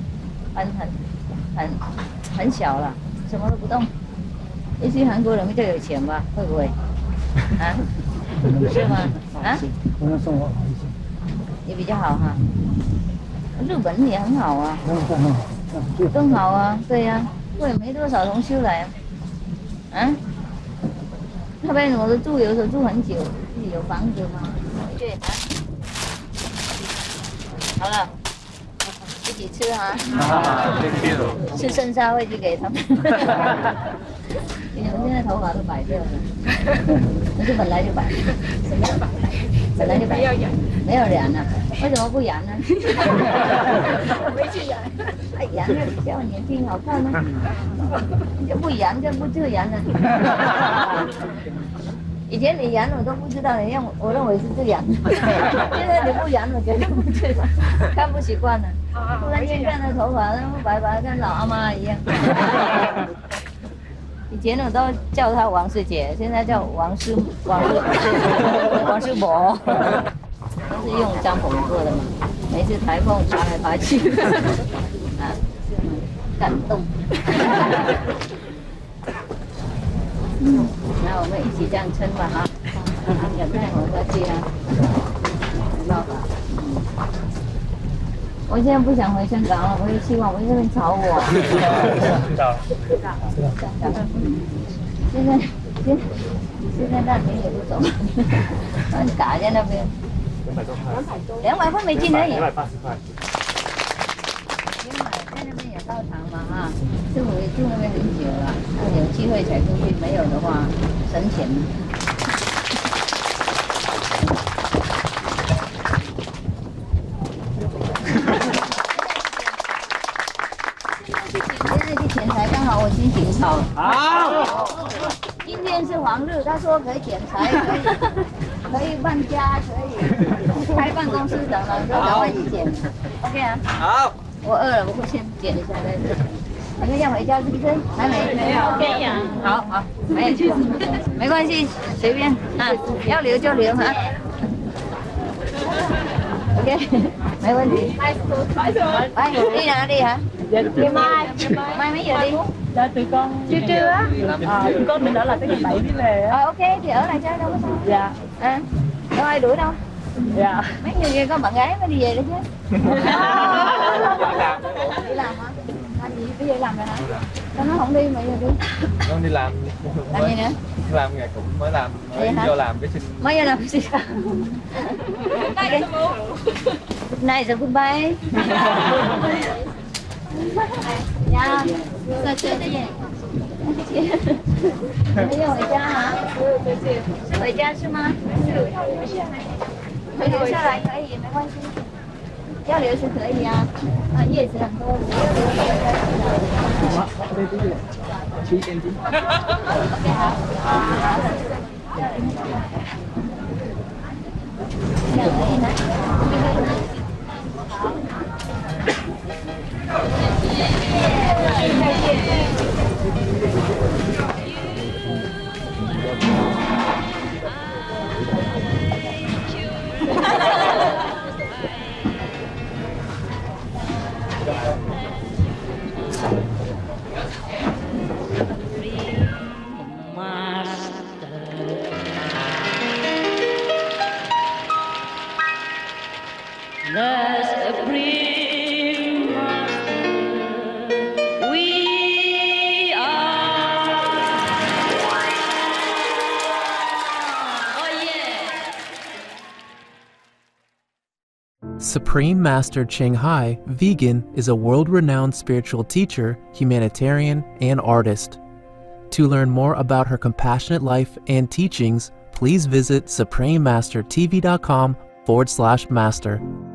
很小了，什么都不动。也许韩国人比较有钱吧，会不会？啊？是吗？啊？也比较好哈。日本也很好啊，更好啊，对呀、我也没多少同修来啊。那边我都住，有时候住很久，自己有房子嘛。对啊。好了。 起吃哈。吃剩下会去给他们。你们现在头发都白掉了，那是本来就白，本来就白，没有染啊？为什么不染呢？没去染，染了比较年轻好看呢。就不染就不自然了。以前你染我都不知道，我认为是自然，现在你不染我觉得不自然，看不习惯了。突然间看到头发那么白白，跟老阿妈一样。以前我都叫她王师姐，现在叫王师伯，都是用帐篷做的嘛。每次台风爬来爬去，啊，感动。那我们一起这样撑吧哈，赶快活下去啊，没办法。我现在不想回香港了，我也希望我这边吵我。现在那边也不走，打在那边。200块美金而已。280块。在那边也到场嘛哈，师傅也住那边很久了，有机会才出去，没有的话省钱。现在去剪裁，刚好我心情好。好。今天是黄日，他说可以剪裁，可以搬家，可以开办公室等了，就赶快去剪。OK 啊。好。我饿了，我先剪一下再吃。你们要回家是不是？还没。没有。OK 啊。好好，没有去，没关系，随便啊，要留就留啊。OK， 没问題。喂，đi哪裡hả? Ngày mai. Mai mấy giờ đi? Dạ tụi con trưa á. Tụi con định ở lại tới ngày 7 đi về á. Ok thì ở lại chơi đâu có sao. Dạ. À, đâu ai đuổi đâu. Dạ. Mấy người kia có bạn gái mới đi về đó chứ. Đi làm hả? Anh gì bây giờ làm rồi hả? Sao nó không đi mà giờ đi? Con đi làm. Làm gì nữa? Làm ngày cũng mới làm, mới vô làm cái xin. Mới vô làm xin. Good night and goodbye. Dạ. Sao chơi thế gì? Bây giờ回家hả?是回家是吗？回留下来可以，没关系。要留是可以啊，啊叶子很多，不要留叶子。好，这边去眼睛。OK 好，好。这样可以吗？好。 The Supreme Master, we are. Oh yeah. Supreme Master Ching Hai, vegan, is a world-renowned spiritual teacher, humanitarian, and artist. To learn more about her compassionate life and teachings, please visit suprememastertv.com/master.